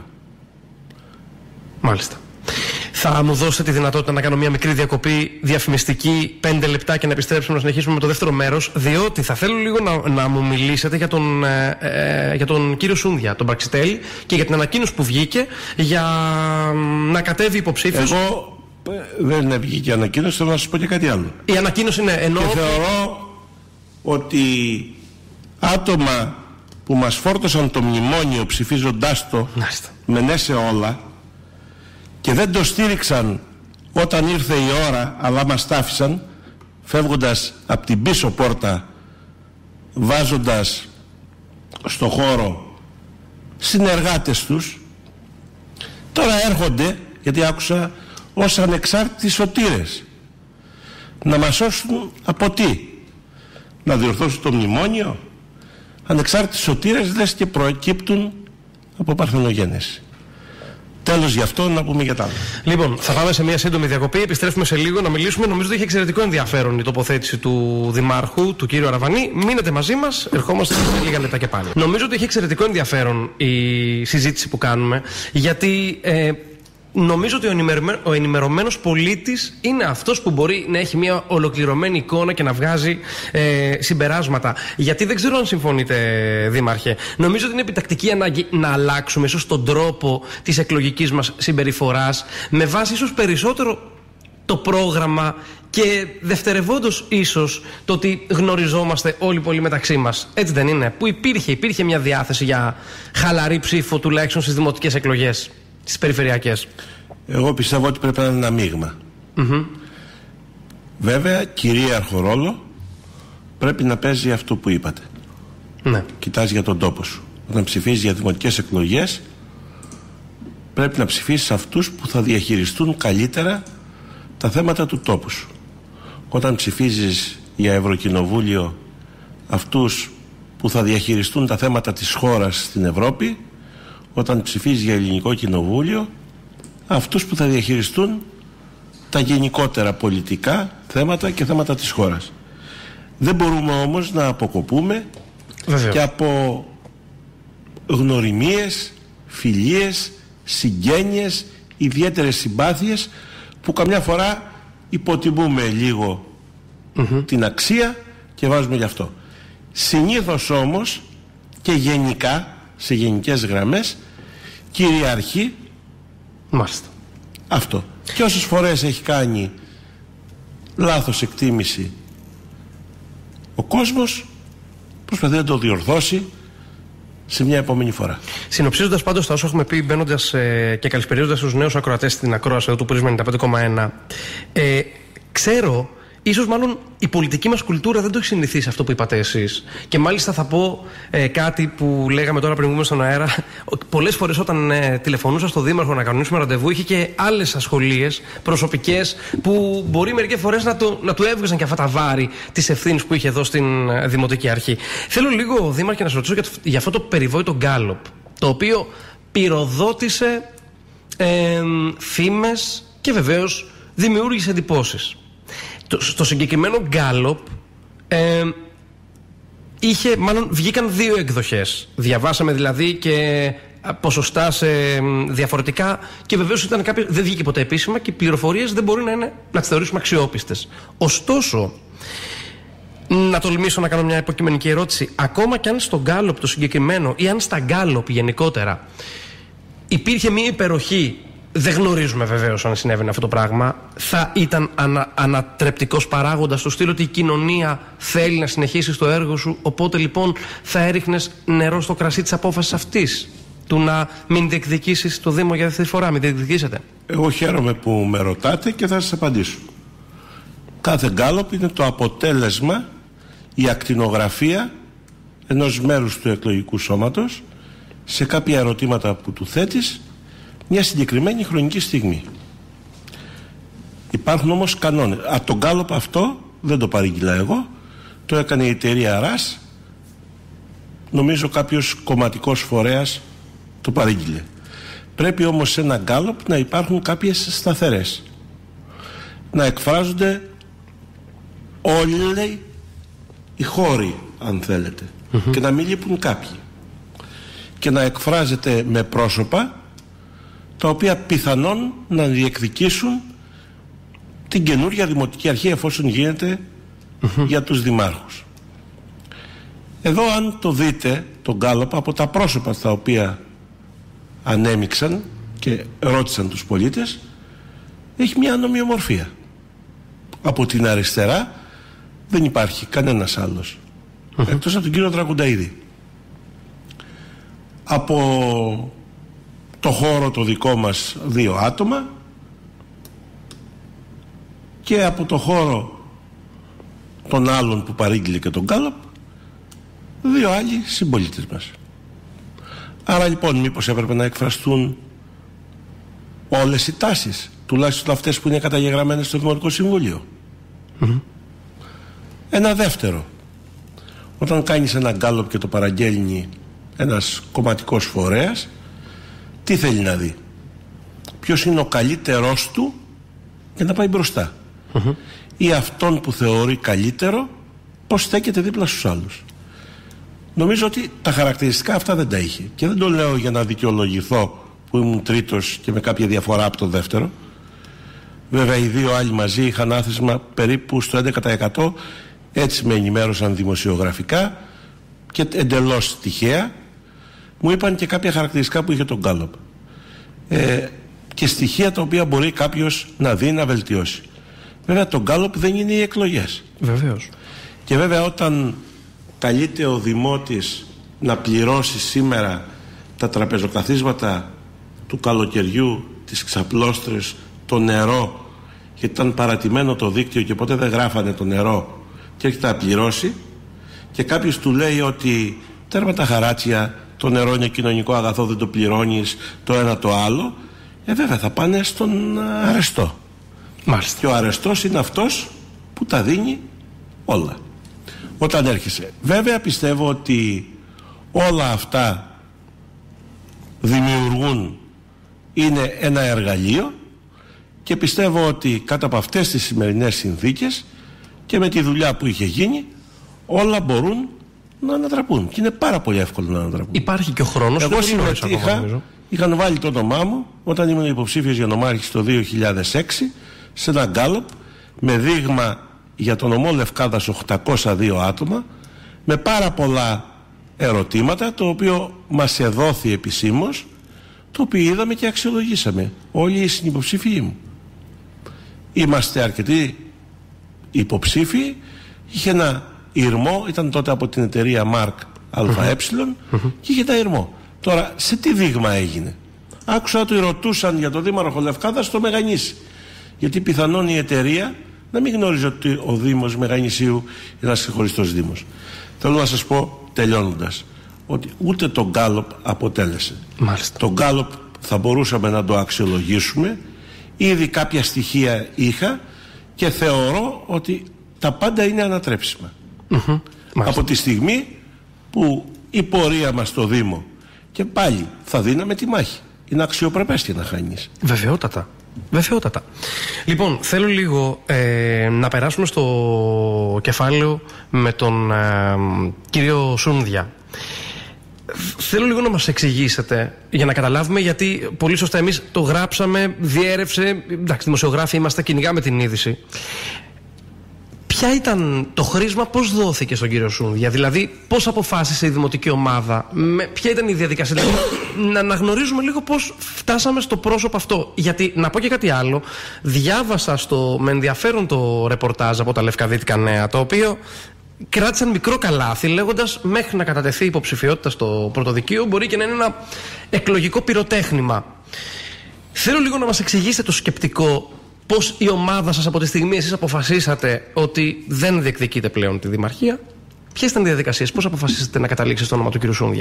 Μάλιστα. Θα μου δώσετε τη δυνατότητα να κάνω μια μικρή διακοπή διαφημιστική, πέντε λεπτά, και να επιστρέψουμε να συνεχίσουμε με το δεύτερο μέρος, διότι θα θέλω λίγο να, να μου μιλήσετε για τον, ε, ε, για τον κύριο Σούνδια, τον Πραξιτέλη, και για την ανακοίνωση που βγήκε για να κατέβει υποψήφιος. Εγώ ε, δεν βγήκε η ανακοίνωση, θέλω να σας πω και κάτι άλλο. Η ανακοίνωση είναι ενώ... Και θεωρώ ότι άτομα που μας φόρτωσαν το μνημόνιο ψηφίζοντάς το Νάστε. με ναι σε όλα, και δεν το στήριξαν όταν ήρθε η ώρα, αλλά μας τα άφησαν φεύγοντας από την πίσω πόρτα, βάζοντας στο χώρο συνεργάτες τους, τώρα έρχονται, γιατί άκουσα, ως ανεξάρτητοι σωτήρες να μας σώσουν από τι? Να διορθώσουν το μνημόνιο? Ανεξάρτητοι σωτήρες λες και προκύπτουν από παρθενογένεση. Τέλος γι' αυτό, να πούμε για τα άλλα. Λοιπόν, θα πάμε σε μια σύντομη διακοπή. Επιστρέφουμε σε λίγο να μιλήσουμε. Νομίζω ότι είχε εξαιρετικό ενδιαφέρον η τοποθέτηση του Δημάρχου, του κύριου Αραβανή. Μείνετε μαζί μας. Ερχόμαστε σε λίγα λεπτά και πάλι. Νομίζω ότι είχε εξαιρετικό ενδιαφέρον η συζήτηση που κάνουμε, γιατί ε, νομίζω ότι ο ενημερωμένος πολίτης είναι αυτός που μπορεί να έχει μια ολοκληρωμένη εικόνα και να βγάζει ε, συμπεράσματα. Γιατί δεν ξέρω αν συμφωνείτε, Δήμαρχε. Νομίζω ότι είναι επιτακτική ανάγκη να αλλάξουμε ίσως τον τρόπο της εκλογικής μας συμπεριφοράς, με βάση ίσως περισσότερο το πρόγραμμα και δευτερευόντως ίσως το ότι γνωριζόμαστε όλοι πολύ μεταξύ μας. Έτσι δεν είναι? Που υπήρχε, υπήρχε μια διάθεση για χαλαρή ψήφο τουλάχιστον στις δημοτικές εκλογές, στις περιφερειακές. Εγώ πιστεύω ότι πρέπει να είναι ένα μείγμα. Mm-hmm. Βέβαια, κυρίαρχο ρόλο πρέπει να παίζει αυτό που είπατε. Ναι. Κοιτάς για τον τόπο σου. Όταν ψηφίζεις για δημοτικές εκλογές, πρέπει να ψηφίσεις αυτούς που θα διαχειριστούν καλύτερα τα θέματα του τόπου σου. Όταν ψηφίζεις για Ευρωκοινοβούλιο αυτούς που θα διαχειριστούν τα θέματα της χώρας στην Ευρώπη, όταν ψηφίζεις για Ελληνικό Κοινοβούλιο αυτούς που θα διαχειριστούν τα γενικότερα πολιτικά θέματα και θέματα της χώρας. Δεν μπορούμε όμως να αποκοπούμε Βεβαίως. και από γνωριμίες, φιλίες, συγγένειες, ιδιαίτερες συμπάθειες που καμιά φορά υποτιμούμε λίγο mm-hmm. την αξία και βάζουμε γι' αυτό. Συνήθως όμως και γενικά, σε γενικές γραμμές, κυριαρχεί Μάλιστα. αυτό. Και όσες φορές έχει κάνει λάθος εκτίμηση ο κόσμος, προσπαθεί να το διορθώσει σε μια επόμενη φορά. Συνοψίζοντας πάντως τα όσα έχουμε πει, μπαίνοντας ε, και καλησπερίζοντας τους νέους ακροατές στην ακρόαση εδώ του Πρίσμα ενενήντα πέντε κόμμα ένα, ε, ξέρω, ίσως μάλλον η πολιτική μας κουλτούρα δεν το έχει συνηθίσει αυτό που είπατε εσείς. Και μάλιστα θα πω ε, κάτι που λέγαμε τώρα πριν βγούμε στον αέρα. Πολλές φορές όταν ε, τηλεφωνούσα στο Δήμαρχο να κανονίσουμε ραντεβού, είχε και άλλες ασχολίες προσωπικές που μπορεί μερικές φορές να, το, να του έβγαζαν και αυτά τα βάρη της ευθύνης που είχε εδώ στην ε, Δημοτική Αρχή. Θέλω λίγο, Δήμαρχε, να σας ρωτήσω για, το, για αυτό το περιβόητο γκάλοπ, το οποίο πυροδότησε ε, φήμες και βεβαίως δημιούργησε εντυπώσεις. Στο συγκεκριμένο γκάλοπ ε, είχε, μάλλον βγήκαν δύο εκδοχές. Διαβάσαμε δηλαδή και ποσοστά σε διαφορετικά και βεβαίως ήταν κάποιες, δεν βγήκε ποτέ επίσημα και οι πληροφορίες δεν μπορεί να, είναι, να τις θεωρήσουμε αξιόπιστες. Ωστόσο, να τολμήσω να κάνω μια υποκειμενική ερώτηση. Ακόμα και αν στο γκάλοπ το συγκεκριμένο ή αν στα γκάλοπ γενικότερα υπήρχε μια υπεροχή, δεν γνωρίζουμε βεβαίως αν συνέβαινε αυτό το πράγμα, θα ήταν ανα, ανατρεπτικός παράγοντας στο στυλ ότι η κοινωνία θέλει να συνεχίσει το έργο σου, οπότε λοιπόν θα έριχνες νερό στο κρασί της απόφασης αυτής, του να μην διεκδικήσεις το Δήμο για δεύτερη φορά, μην διεκδικήσετε? Εγώ χαίρομαι που με ρωτάτε και θα σας απαντήσω. Κάθε γκάλοπ είναι το αποτέλεσμα, η ακτινογραφία ενός μέρους του εκλογικού σώματος σε κάποια ερωτήματα που του θέτεις μια συγκεκριμένη χρονική στιγμή. Υπάρχουν όμως κανόνες. Α, το γκάλοπ αυτό δεν το παρήγγειλα εγώ, το έκανε η εταιρεία ΡΑΣ, νομίζω κάποιος κομματικός φορέας το παρήγγειλε. Πρέπει όμως σε ένα γκάλοπ να υπάρχουν κάποιες σταθερές, να εκφράζονται όλοι οι χώροι, αν θέλετε, mm-hmm. και να μην λείπουν κάποιοι, και να εκφράζεται με πρόσωπα τα οποία πιθανόν να διεκδικήσουν την καινούργια Δημοτική Αρχή, εφόσον γίνεται mm-hmm. για τους δημάρχους. Εδώ, αν το δείτε το γκάλοπ, από τα πρόσωπα στα οποία ανέμειξαν και ρώτησαν τους πολίτες, έχει μια ανομοιομορφία. Από την αριστερά δεν υπάρχει κανένας άλλος mm-hmm. εκτός από τον κύριο Δρακουνταίδη. Από το χώρο το δικό μας δύο άτομα, και από το χώρο των άλλων που παρήγγειλε και τον γκάλοπ δύο άλλοι συμπολίτες μας. Άρα λοιπόν, μήπως έπρεπε να εκφραστούν όλες οι τάσεις, τουλάχιστον αυτές που είναι καταγεγραμμένες στο Δημοτικό Συμβούλιο? Mm-hmm. Ένα δεύτερο, όταν κάνεις ένα γκάλοπ και το παραγγέλνει ένας κομματικός φορέας, τι θέλει να δει? Ποιος είναι ο καλύτερός του για να πάει μπροστά, mm-hmm. ή αυτόν που θεωρεί καλύτερο πως στέκεται δίπλα στους άλλους? Νομίζω ότι τα χαρακτηριστικά αυτά δεν τα είχε, και δεν το λέω για να δικαιολογηθώ που ήμουν τρίτος και με κάποια διαφορά από το δεύτερο. Βέβαια οι δύο άλλοι μαζί είχαν άθροισμα περίπου στο έντεκα τοις εκατό, έτσι με ενημέρωσαν δημοσιογραφικά και εντελώς τυχαία μου είπαν και κάποια χαρακτηριστικά που είχε τον γκάλοπ, ε, και στοιχεία τα οποία μπορεί κάποιος να δει, να βελτιώσει. Βέβαια το γκάλοπ δεν είναι οι εκλογές. Βεβαίως. Και βέβαια όταν καλείται ο δημότης να πληρώσει σήμερα τα τραπεζοκαθίσματα του καλοκαιριού, τις ξαπλώστρες, το νερό γιατί ήταν παρατημένο το δίκτυο και ποτέ δεν γράφανε το νερό και έρχεται να πληρώσει, και κάποιος του λέει ότι τέρμα τα χαράτσια, το νερό είναι κοινωνικό αγαθό, δεν το πληρώνεις, το ένα το άλλο, ε βέβαια θα πάνε στον αρεστό. Μάλιστα. Και ο αρεστός είναι αυτός που τα δίνει όλα όταν έρχεσαι. Βέβαια πιστεύω ότι όλα αυτά δημιουργούν, είναι ένα εργαλείο, και πιστεύω ότι κάτω από αυτές τις σημερινές συνθήκες και με τη δουλειά που είχε γίνει, όλα μπορούν να ανατραπούν, και είναι πάρα πολύ εύκολο να ανατραπούν. Υπάρχει και ο χρόνος. Εγώ συμμετείχα, είχαν βάλει το όνομά μου όταν ήμουν υποψήφιος για νομάρχης το δύο χιλιάδες έξι σε ένα γκάλοπ με δείγμα για τον νομό Λευκάδας οκτακόσια δύο άτομα, με πάρα πολλά ερωτήματα, το οποίο μας εδόθη επισήμως, το οποίο είδαμε και αξιολογήσαμε όλοι οι συνυποψήφοι μου. Είμαστε αρκετοί υποψήφοι. Είχε ένα ηρμό, ήταν τότε από την εταιρεία Μάρκ ΑΕ, mm-hmm. και είχε ένα ηρμό. Τώρα, σε τι δείγμα έγινε? Άκουσα ότι ρωτούσαν για τον δήμαρχο Λευκάδα στο Μεγανήσι, γιατί πιθανόν η εταιρεία να μην γνώριζε ότι ο Δήμος Μεγανησίου είναι ένας ξεχωριστός δήμος. Θέλω να σας πω, τελειώνοντας, ότι ούτε το γκάλοπ αποτέλεσε. Μάλιστα. Το γκάλοπ θα μπορούσαμε να το αξιολογήσουμε. Ήδη κάποια στοιχεία είχα και θεωρώ ότι τα πάντα είναι ανατρέψιμα. Mm-hmm. Από τη στιγμή που η πορεία μας στο Δήμο, και πάλι θα δίναμε τη μάχη. Είναι αξιοπρεπές και να χάνεις. Βεβαιότατα. Βεβαιότατα. Λοιπόν, θέλω λίγο ε, να περάσουμε στο κεφάλαιο με τον ε, κύριο Σούνδια. Θέλω λίγο να μας εξηγήσετε, για να καταλάβουμε, γιατί πολύ σωστά εμείς το γράψαμε, διέρευσε, εντάξει, δημοσιογράφοι είμαστε, κυνηγάμε την είδηση. Ποια ήταν το χρήσμα, πώς δόθηκε στον κύριο Σούνδια, δηλαδή πώς αποφάσισε η δημοτική ομάδα, με, ποια ήταν η διαδικασία, δηλαδή, να αναγνωρίζουμε λίγο πώς φτάσαμε στο πρόσωπο αυτό. Γιατί, να πω και κάτι άλλο, διάβασα στο, με ενδιαφέρον το ρεπορτάζ από τα Λευκαδίτικα Νέα, το οποίο κράτησαν μικρό καλάθι, λέγοντας μέχρι να κατατεθεί υποψηφιότητα στο πρωτοδικείο μπορεί και να είναι ένα εκλογικό πυροτέχνημα. Θέλω λίγο να μας εξηγήσετε το σκεπτικό, πώς η ομάδα σας από τη στιγμή εσείς αποφασίσατε ότι δεν διεκδικείτε πλέον τη δημαρχία. Ποιες ήταν οι διαδικασίες, πώς αποφασίσατε να καταλήξετε στο όνομα του κ. Σούνδια?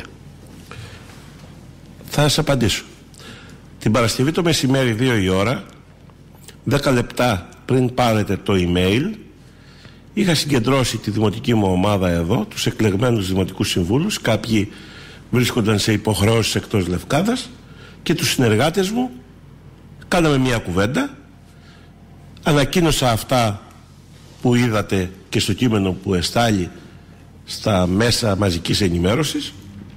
Θα σας απαντήσω. Την Παρασκευή το μεσημέρι, δύο η ώρα, δέκα λεπτά πριν πάρετε το email, είχα συγκεντρώσει τη δημοτική μου ομάδα εδώ, τους εκλεγμένους δημοτικούς συμβούλους, κάποιοι βρίσκονταν σε υποχρεώσεις εκτός Λευκάδας, και τους συνεργάτες μου. Κάναμε μια κουβέντα, ανακοίνωσα αυτά που είδατε και στο κείμενο που εστάλει στα μέσα μαζικής ενημέρωσης,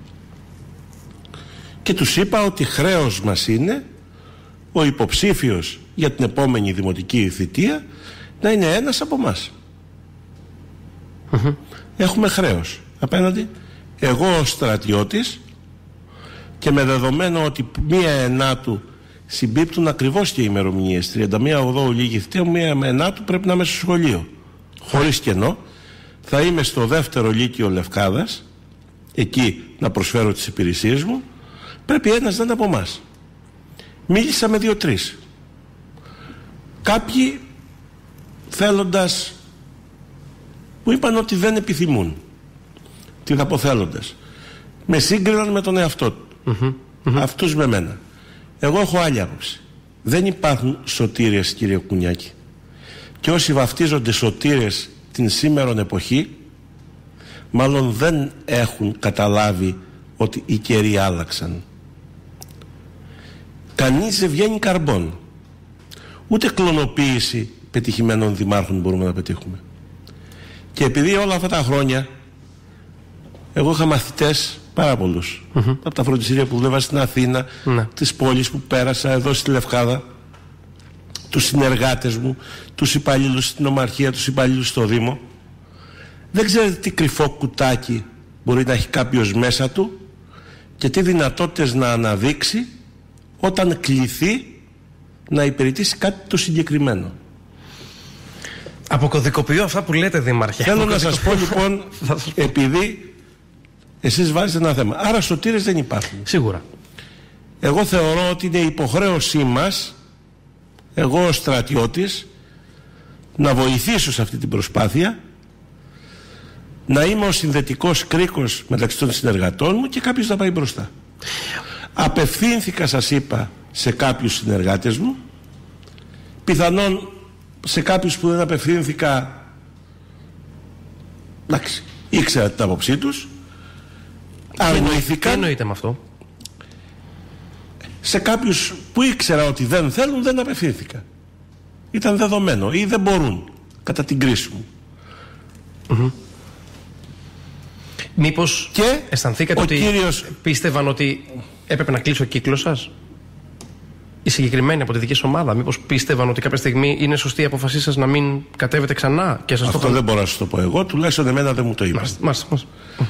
και τους είπα ότι χρέος μας είναι ο υποψήφιος για την επόμενη δημοτική θητεία να είναι ένας από εμάς. Mm-hmm. Έχουμε χρέος απέναντι. Εγώ ως στρατιώτης, και με δεδομένο ότι μία ενάτου συμπίπτουν ακριβώς και οι ημερομηνίες, τριάντα μία Οκτωβρίου λίγη θητεία, μία ενάτου πρέπει να είμαι στο σχολείο, χωρίς κενό. Θα είμαι στο δεύτερο λύκειο Λευκάδας, εκεί να προσφέρω τις υπηρεσίες μου. Πρέπει ένας να είναι από εμάς. Μίλησα με δύο-τρεις. Κάποιοι θέλοντας μου είπαν ότι δεν επιθυμούν, τυδαποθέλοντες. Με σύγκριναν με τον εαυτό του. Mm-hmm. Mm-hmm. Αυτούς με μένα. Εγώ έχω άλλη άποψη. Δεν υπάρχουν σωτήρες, κύριε Κουνιάκη. Και όσοι βαφτίζονται σωτήρες την σήμερον εποχή, μάλλον δεν έχουν καταλάβει ότι οι καιροί άλλαξαν. Κανείς δεν βγαίνει καρμπών. Ούτε κλωνοποίηση πετυχημένων δημάρχων μπορούμε να πετύχουμε. Και επειδή όλα αυτά τα χρόνια εγώ είχα μαθητές πάρα πολλούς, mm-hmm. από τα φροντιστήρια που δούλευα στην Αθήνα, mm-hmm. τις πόλεις που πέρασα εδώ στη Λευκάδα, τους συνεργάτες μου, τους υπαλλήλους στην Ομαρχία, τους υπαλλήλους στο Δήμο, δεν ξέρετε τι κρυφό κουτάκι μπορεί να έχει κάποιος μέσα του και τι δυνατότητες να αναδείξει όταν κληθεί να υπηρετήσει κάτι το συγκεκριμένο. Αποκωδικοποιώ αυτά που λέτε, Δήμαρχε. Θέλω να σας πω λοιπόν, επειδή εσείς βάζετε ένα θέμα, άρα σωτήρες δεν υπάρχουν. Σίγουρα. Εγώ θεωρώ ότι είναι υποχρέωσή μας, εγώ ως στρατιώτης, να βοηθήσω σε αυτή την προσπάθεια, να είμαι ο συνδετικός κρίκος μεταξύ των συνεργατών μου και κάποιος να πάει μπροστά. Απευθύνθηκα, σας είπα, σε κάποιους συνεργάτες μου, πιθανόν σε κάποιους που δεν απευθύνθηκα, εντάξει, ήξερα την άποψή τους, αρνήθηκαν. Τι εννοείται με αυτό? Σε κάποιους που ήξερα ότι δεν θέλουν, δεν απευθύνθηκα. Ήταν δεδομένο, ή δεν μπορούν, κατά την κρίση μου. Mm-hmm. Μήπως και αισθανθήκατε ότι κύριος... πίστευαν ότι έπρεπε να κλείσει ο κύκλος σας? Οι συγκεκριμένοι από τη δική σας ομάδα, μήπως πίστευαν ότι κάποια στιγμή είναι σωστή η απόφασή σας να μην κατέβετε ξανά? Και σας αυτό το... δεν μπορώ να σας το πω εγώ, τουλάχιστον εμένα δεν μου το είπαν. Μάλιστα, μάλιστα.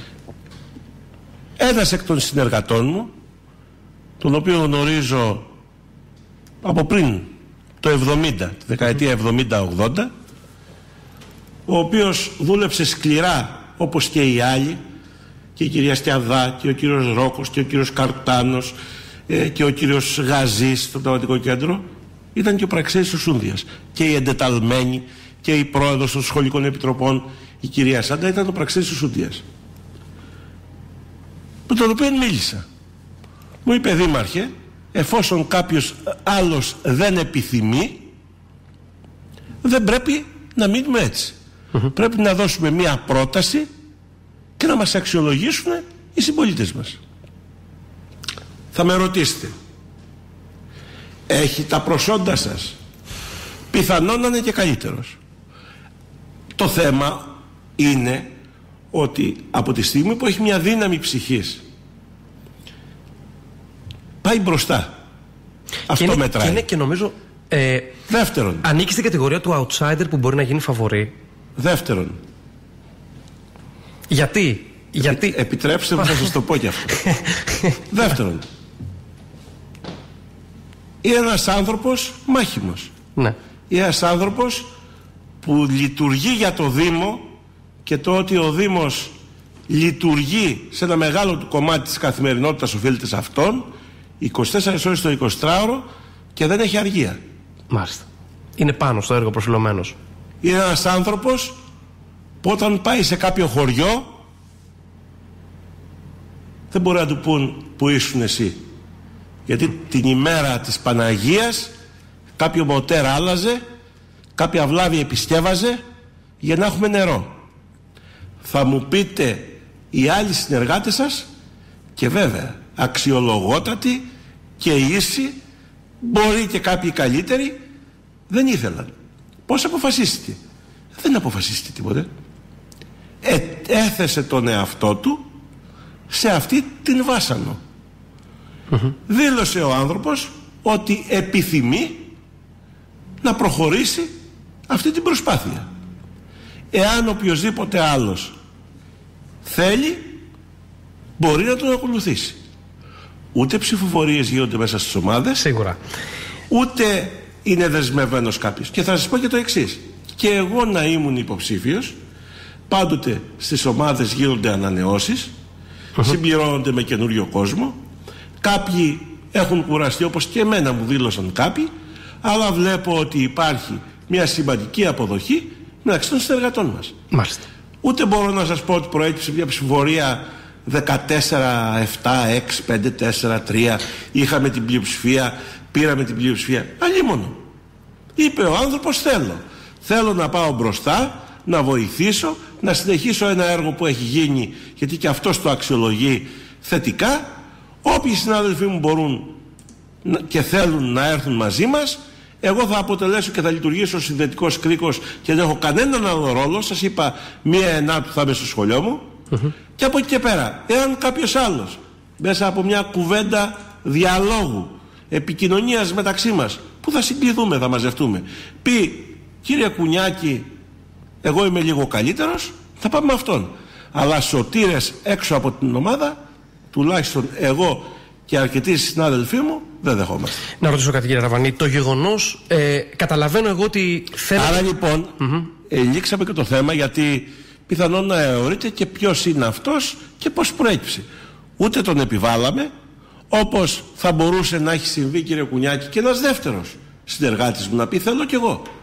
Ένας εκ των συνεργατών μου, τον οποίο γνωρίζω από πριν το εβδομήντα, τη δεκαετία εβδομήντα ογδόντα, ο οποίος δούλεψε σκληρά όπως και οι άλλοι, και η κυρία Στιαδά και ο κύριος Ρόκος και ο κύριος Καρτάνος ε, και ο κύριος Γαζής στο Πνευματικό Κέντρο, ήταν και ο Πραξέης του Σούνδιας, και η εντεταλμένη και η πρόεδρος των σχολικών επιτροπών η κυρία Σάντα ήταν ο Πραξέης του Σούνδιας, με τον οποίο μίλησα. Μου είπε, δήμαρχε, εφόσον κάποιος άλλος δεν επιθυμεί, δεν πρέπει να μείνουμε έτσι. Mm-hmm. Πρέπει να δώσουμε μία πρόταση και να μας αξιολογήσουν οι συμπολίτες μας. Θα με ρωτήσετε, έχει τα προσόντα σας? Πιθανόν να είναι και καλύτερος. Το θέμα είναι ότι από τη στιγμή που έχει μια δύναμη ψυχής, πάει μπροστά. Αυτό και είναι, μετράει. Και είναι και νομίζω ε, δεύτερον, ανήκει στην κατηγορία του outsider που μπορεί να γίνει φαβορί. Δεύτερον, γιατί, γιατί... Επι, επιτρέψτε μου να σας το πω και αυτό. Δεύτερον, είναι ένας άνθρωπος μάχημος. Ναι. Είναι ένας άνθρωπος που λειτουργεί για το Δήμο, και το ότι ο Δήμος λειτουργεί σε ένα μεγάλο του κομμάτι της καθημερινότητας οφείλεται σε αυτόν, είκοσι τέσσερις ώρες το εικοσιτράωρο, και δεν έχει αργία. Μάλιστα. Είναι πάνω στο έργο προσιλωμένος. Είναι ένας άνθρωπος που όταν πάει σε κάποιο χωριό δεν μπορεί να του πούν που ήσουν εσύ, γιατί την ημέρα της Παναγίας κάποιο μοτέρ άλλαζε, κάποια βλάβη επισκεύαζε για να έχουμε νερό. Θα μου πείτε οι άλλοι συνεργάτες σας, και βέβαια αξιολογότατοι και ίσοι, μπορεί και κάποιοι καλύτεροι, δεν ήθελαν. Πώς αποφασίστηκε? Δεν αποφασίστηκε τίποτε. Ε, έθεσε τον εαυτό του σε αυτή την βάσανο. Mm-hmm. Δήλωσε ο άνθρωπος ότι επιθυμεί να προχωρήσει αυτή την προσπάθεια. Εάν οποιοσδήποτε άλλος θέλει, μπορεί να τον ακολουθήσει. Ούτε ψηφοφορίες γίνονται μέσα στις ομάδες, σίγουρα, ούτε είναι δεσμευμένος κάποιος. Και θα σας πω και το εξής, και εγώ να ήμουν υποψήφιος, πάντοτε στις ομάδες γίνονται ανανεώσεις, uh-huh. συμπληρώνονται με καινούριο κόσμο. Κάποιοι έχουν κουραστεί, όπως και εμένα μου δήλωσαν κάποιοι, αλλά βλέπω ότι υπάρχει μια σημαντική αποδοχή μεταξύ των συνεργατών μας. Μάλιστα. Ούτε μπορώ να σας πω ότι προέκυψε μια ψηφοφορία δεκατέσσερα επτά έξι πέντε τέσσερα τρία, είχαμε την πλειοψηφία, πήραμε την πλειοψηφία. Αλλήμονο. Είπε ο άνθρωπος, θέλω θέλω να πάω μπροστά, να βοηθήσω, να συνεχίσω ένα έργο που έχει γίνει, γιατί και αυτός το αξιολογεί θετικά. Όποιοι συνάδελφοί μου μπορούν και θέλουν να έρθουν μαζί μας, εγώ θα αποτελέσω και θα λειτουργήσω ως συνδετικός κρίκος και δεν έχω κανέναν άλλο ρόλο. Σας είπα, μία ενάτου θα είμαι στο σχολείο μου. Mm-hmm. Και από εκεί και πέρα, εάν κάποιος άλλος μέσα από μια κουβέντα διαλόγου, επικοινωνίας μεταξύ μας, που θα συγκλειδούμε, θα μαζευτούμε, πει, κύριε Κουνιάκη, εγώ είμαι λίγο καλύτερος, θα πάμε με αυτόν. Αλλά σωτήρες έξω από την ομάδα, τουλάχιστον εγώ και αρκετοί συνάδελφοί μου, δεν δεχόμαστε. Να ρωτήσω κάτι, κύριε Ραβανή. Το γεγονός, ε, καταλαβαίνω εγώ ότι θέλω... Άρα λοιπόν, mm-hmm. ελήξαμε και το θέμα, γιατί πιθανόν να εωρείτε και ποιος είναι αυτός και πώς προέκυψε. Ούτε τον επιβάλαμε, όπως θα μπορούσε να έχει συμβεί, κύριε Κουνιάκη, και ένας δεύτερος συνεργάτης μου να πει, θέλω κι εγώ.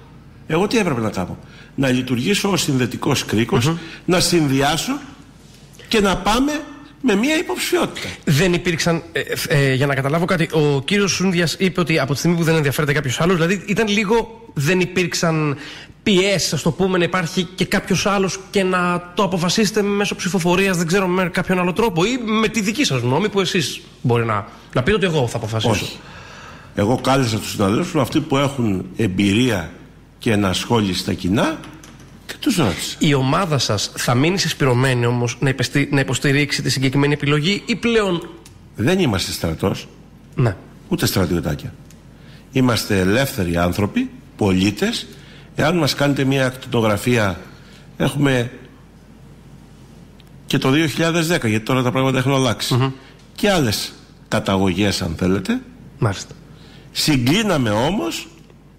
Εγώ τι έπρεπε να κάνω? Να λειτουργήσω ως συνδετικός κρίκος, mm-hmm. να συνδυάσω και να πάμε με μια υποψηφιότητα. Δεν υπήρξαν, ε, ε, για να καταλάβω κάτι, ο κύριος Σούνδιας είπε ότι από τη στιγμή που δεν ενδιαφέρεται κάποιος άλλος, δηλαδή ήταν λίγο, δεν υπήρξαν πιέσεις, ας το πούμε, να υπάρχει και κάποιος άλλος και να το αποφασίσετε μέσω ψηφοφορίας, δεν ξέρω, με κάποιον άλλο τρόπο, ή με τη δική σας γνώμη που εσείς μπορεί να, να πείτε ότι εγώ θα αποφασίσω? Όχι. Εγώ κάλεσα τους συναδέλφους, αυτοί που έχουν εμπειρία και ενασχόληση στα κοινά, και τους ρώτησα. Η ομάδα σας θα μείνει συσπηρωμένη όμως να, υπεστη... να υποστηρίξει τη συγκεκριμένη επιλογή, ή πλέον? Δεν είμαστε στρατός, ναι. ούτε στρατιωτάκια. Είμαστε ελεύθεροι άνθρωποι, πολίτες. Εάν μας κάνετε μια ακτινογραφία, έχουμε και το δύο χιλιάδες δέκα, γιατί τώρα τα πράγματα έχουν αλλάξει, mm-hmm. και άλλες καταγωγές, αν θέλετε. Μάλιστα. Συγκλίναμε όμως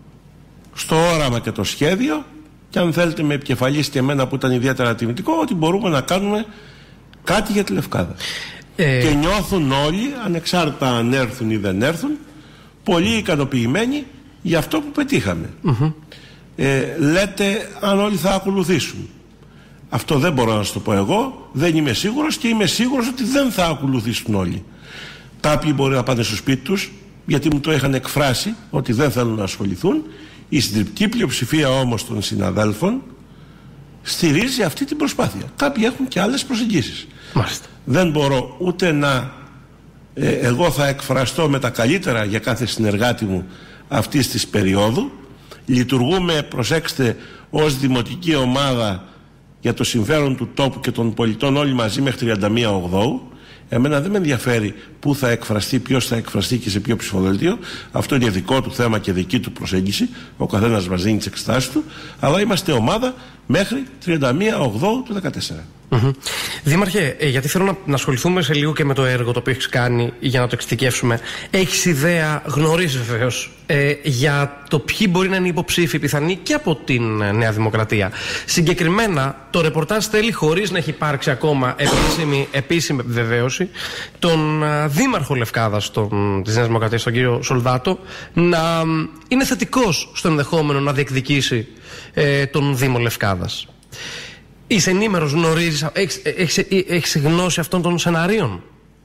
στο όραμα και το σχέδιο, και αν θέλετε με επικεφαλής και εμένα που ήταν ιδιαίτερα τιμητικό, ότι μπορούμε να κάνουμε κάτι για τη Λευκάδα. Ε... Και νιώθουν όλοι, ανεξάρτητα αν έρθουν ή δεν έρθουν, πολύ ικανοποιημένοι για αυτό που πετύχαμε. Mm-hmm. Ε, λέτε αν όλοι θα ακολουθήσουν. Αυτό δεν μπορώ να σας το πω εγώ, δεν είμαι σίγουρος, και είμαι σίγουρος ότι δεν θα ακολουθήσουν όλοι. Κάποιοι μπορεί να πάνε στο σπίτι τους, γιατί μου το είχαν εκφράσει ότι δεν θέλουν να ασχοληθούν. Η συντριπτική πλειοψηφία όμως των συναδέλφων στηρίζει αυτή την προσπάθεια. Κάποιοι έχουν και άλλες προσεγγίσεις. Μάλιστα. Δεν μπορώ ούτε να ε, εγώ θα εκφραστώ με τα καλύτερα για κάθε συνεργάτη μου αυτής της περίοδου. Λειτουργούμε, προσέξτε, ως δημοτική ομάδα για το συμφέρον του τόπου και των πολιτών όλοι μαζί μέχρι τριάντα μία Οκτώου. Εμένα δεν με ενδιαφέρει πού θα εκφραστεί, ποιος θα εκφραστεί και σε ποιο ψηφοδέλτιο. Αυτό είναι δικό του θέμα και δική του προσέγγιση. Ο καθένας μας δίνει τις εξετάσεις του. Αλλά είμαστε ομάδα μέχρι τριάντα μία Οκτώου του δεκατέσσερα. Mm-hmm. Δήμαρχε, ε, γιατί θέλω να, να ασχοληθούμε σε λίγο και με το έργο το οποίο έχεις κάνει για να το εξειδικεύσουμε. Έχεις ιδέα, γνωρίζεις βεβαίως, ε, για το ποιοι μπορεί να είναι υποψήφοι πιθανοί και από την ε, Νέα Δημοκρατία? Συγκεκριμένα, το ρεπορτάζ θέλει, χωρίς να έχει υπάρξει ακόμα επίσημη, επίσημη επιβεβαίωση, τον ε, δήμαρχο Λευκάδας τον, της Νέας Δημοκρατίας, τον κύριο Σολδάτο, να ε, είναι θετικός στο ενδεχόμενο να διεκδικήσει ε, τον Δήμο Λευκάδας. Είσαι ενήμερος, γνωρίζεις, έχεις, έχεις, έχεις γνώση αυτών των σενάριων?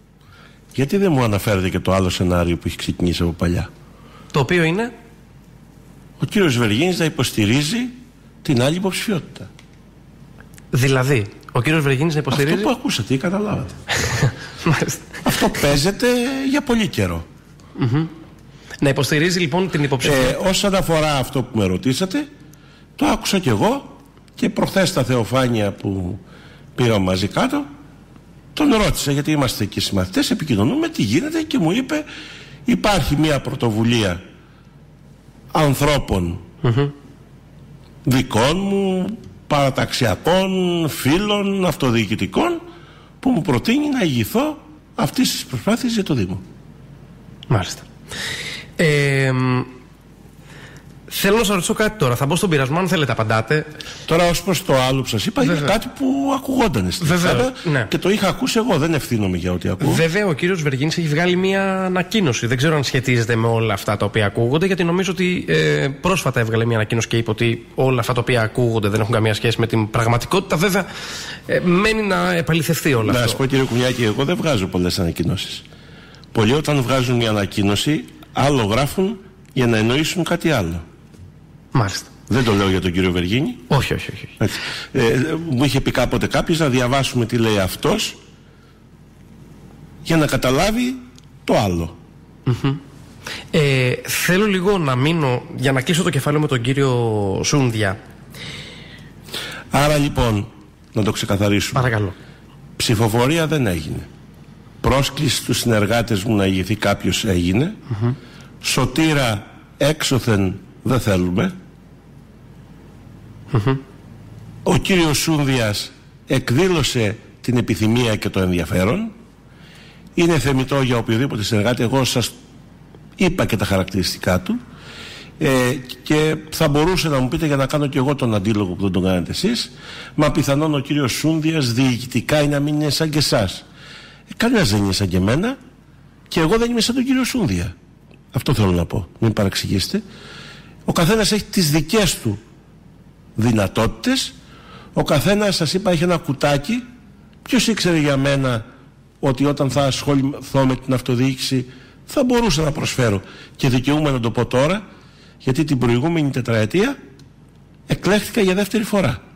Γιατί δεν μου αναφέρετε και το άλλο σενάριο που έχει ξεκινήσει από παλιά? Το οποίο είναι? Ο κύριος Βεργίνης να υποστηρίζει την άλλη υποψηφιότητα. Δηλαδή, ο κύριος Βεργίνης να υποστηρίζει... Αυτό που ακούσατε ή καταλάβατε. Αυτό παίζεται για πολύ καιρό. Mm-hmm. Να υποστηρίζει λοιπόν την υποψηφιότητα. Ε, όσον αφορά αυτό που με ρωτήσατε, το άκουσα κι εγώ. Και προχθές στα Θεοφάνεια που πήγα μαζί κάτω, τον ρώτησα, γιατί είμαστε εκεί συμμαθητές, επικοινωνούμε τι γίνεται, και μου είπε υπάρχει μια πρωτοβουλία ανθρώπων mm-hmm. δικών μου, παραταξιακών, φίλων, αυτοδιοικητικών, που μου προτείνει να ηγηθώ αυτής της προσπάθειας για το Δήμο. Μάλιστα. Ε, Θέλω να σας ρωτήσω κάτι τώρα. Θα μπω στον πειρασμό, αν θέλετε απαντάτε. Τώρα, ως προς το άλλο που σας είπα, είναι κάτι που ακουγόταν στην Ελλάδα, ναι. Και το είχα ακούσει εγώ, δεν ευθύνομαι για ό,τι ακούω. Βέβαια, ο κύριος Βεργίνης έχει βγάλει μια ανακοίνωση. Δεν ξέρω αν σχετίζεται με όλα αυτά τα οποία ακούγονται, γιατί νομίζω ότι ε, πρόσφατα έβγαλε μια ανακοίνωση και είπε ότι όλα αυτά τα οποία ακούγονται δεν έχουν καμία σχέση με την πραγματικότητα. Βέβαια, ε, μένει να επαληθευτεί όλα αυτά. Να σας πω, κύριε Κουνιάκη, εγώ δεν βγάζω πολλές ανακοινώσεις. Πολλοί όταν βγάζουν μια ανακοίνωση, άλλο γράφουν για να εννοήσουν κάτι άλλο. Μάλιστα. Δεν το λέω για τον κύριο Βεργίνη. Όχι, όχι, όχι. Ε, μου είχε πει κάποτε κάποιος να διαβάσουμε τι λέει αυτός για να καταλάβει το άλλο. Mm-hmm. Ε, θέλω λίγο να μείνω για να κλείσω το κεφάλαιο με τον κύριο Σούνδια. Άρα λοιπόν, να το ξεκαθαρίσουμε. Παρακαλώ. Ψηφοφορία δεν έγινε. Πρόσκληση στους συνεργάτες μου να ηγηθεί κάποιος έγινε. Mm-hmm. Σωτήρα έξωθεν δεν θέλουμε. Mm-hmm. Ο κύριος Σούνδιας εκδήλωσε την επιθυμία και το ενδιαφέρον. Είναι θεμιτό για οποιοδήποτε συνεργάτη. Εγώ σας είπα και τα χαρακτηριστικά του, ε, και θα μπορούσε να μου πείτε, για να κάνω και εγώ τον αντίλογο που δεν τον κάνετε εσείς, μα πιθανόν ο κύριος Σούνδιας διοικητικά είναι να μην είναι σαν και εσάς. Ε, κανένας δεν είναι σαν και εμένα, και εγώ δεν είμαι σαν τον κύριο Σούνδια. Αυτό θέλω να πω, μην παραξηγήσετε. Ο καθένας έχει τις δικές του δυνατότητες. Ο καθένας, σας είπα, έχει ένα κουτάκι. Ποιος ήξερε για μένα ότι όταν θα ασχοληθώ με την αυτοδιοίκηση θα μπορούσα να προσφέρω, και δικαιούμαι να το πω τώρα, γιατί την προηγούμενη τετραετία εκλέχθηκα για δεύτερη φορά.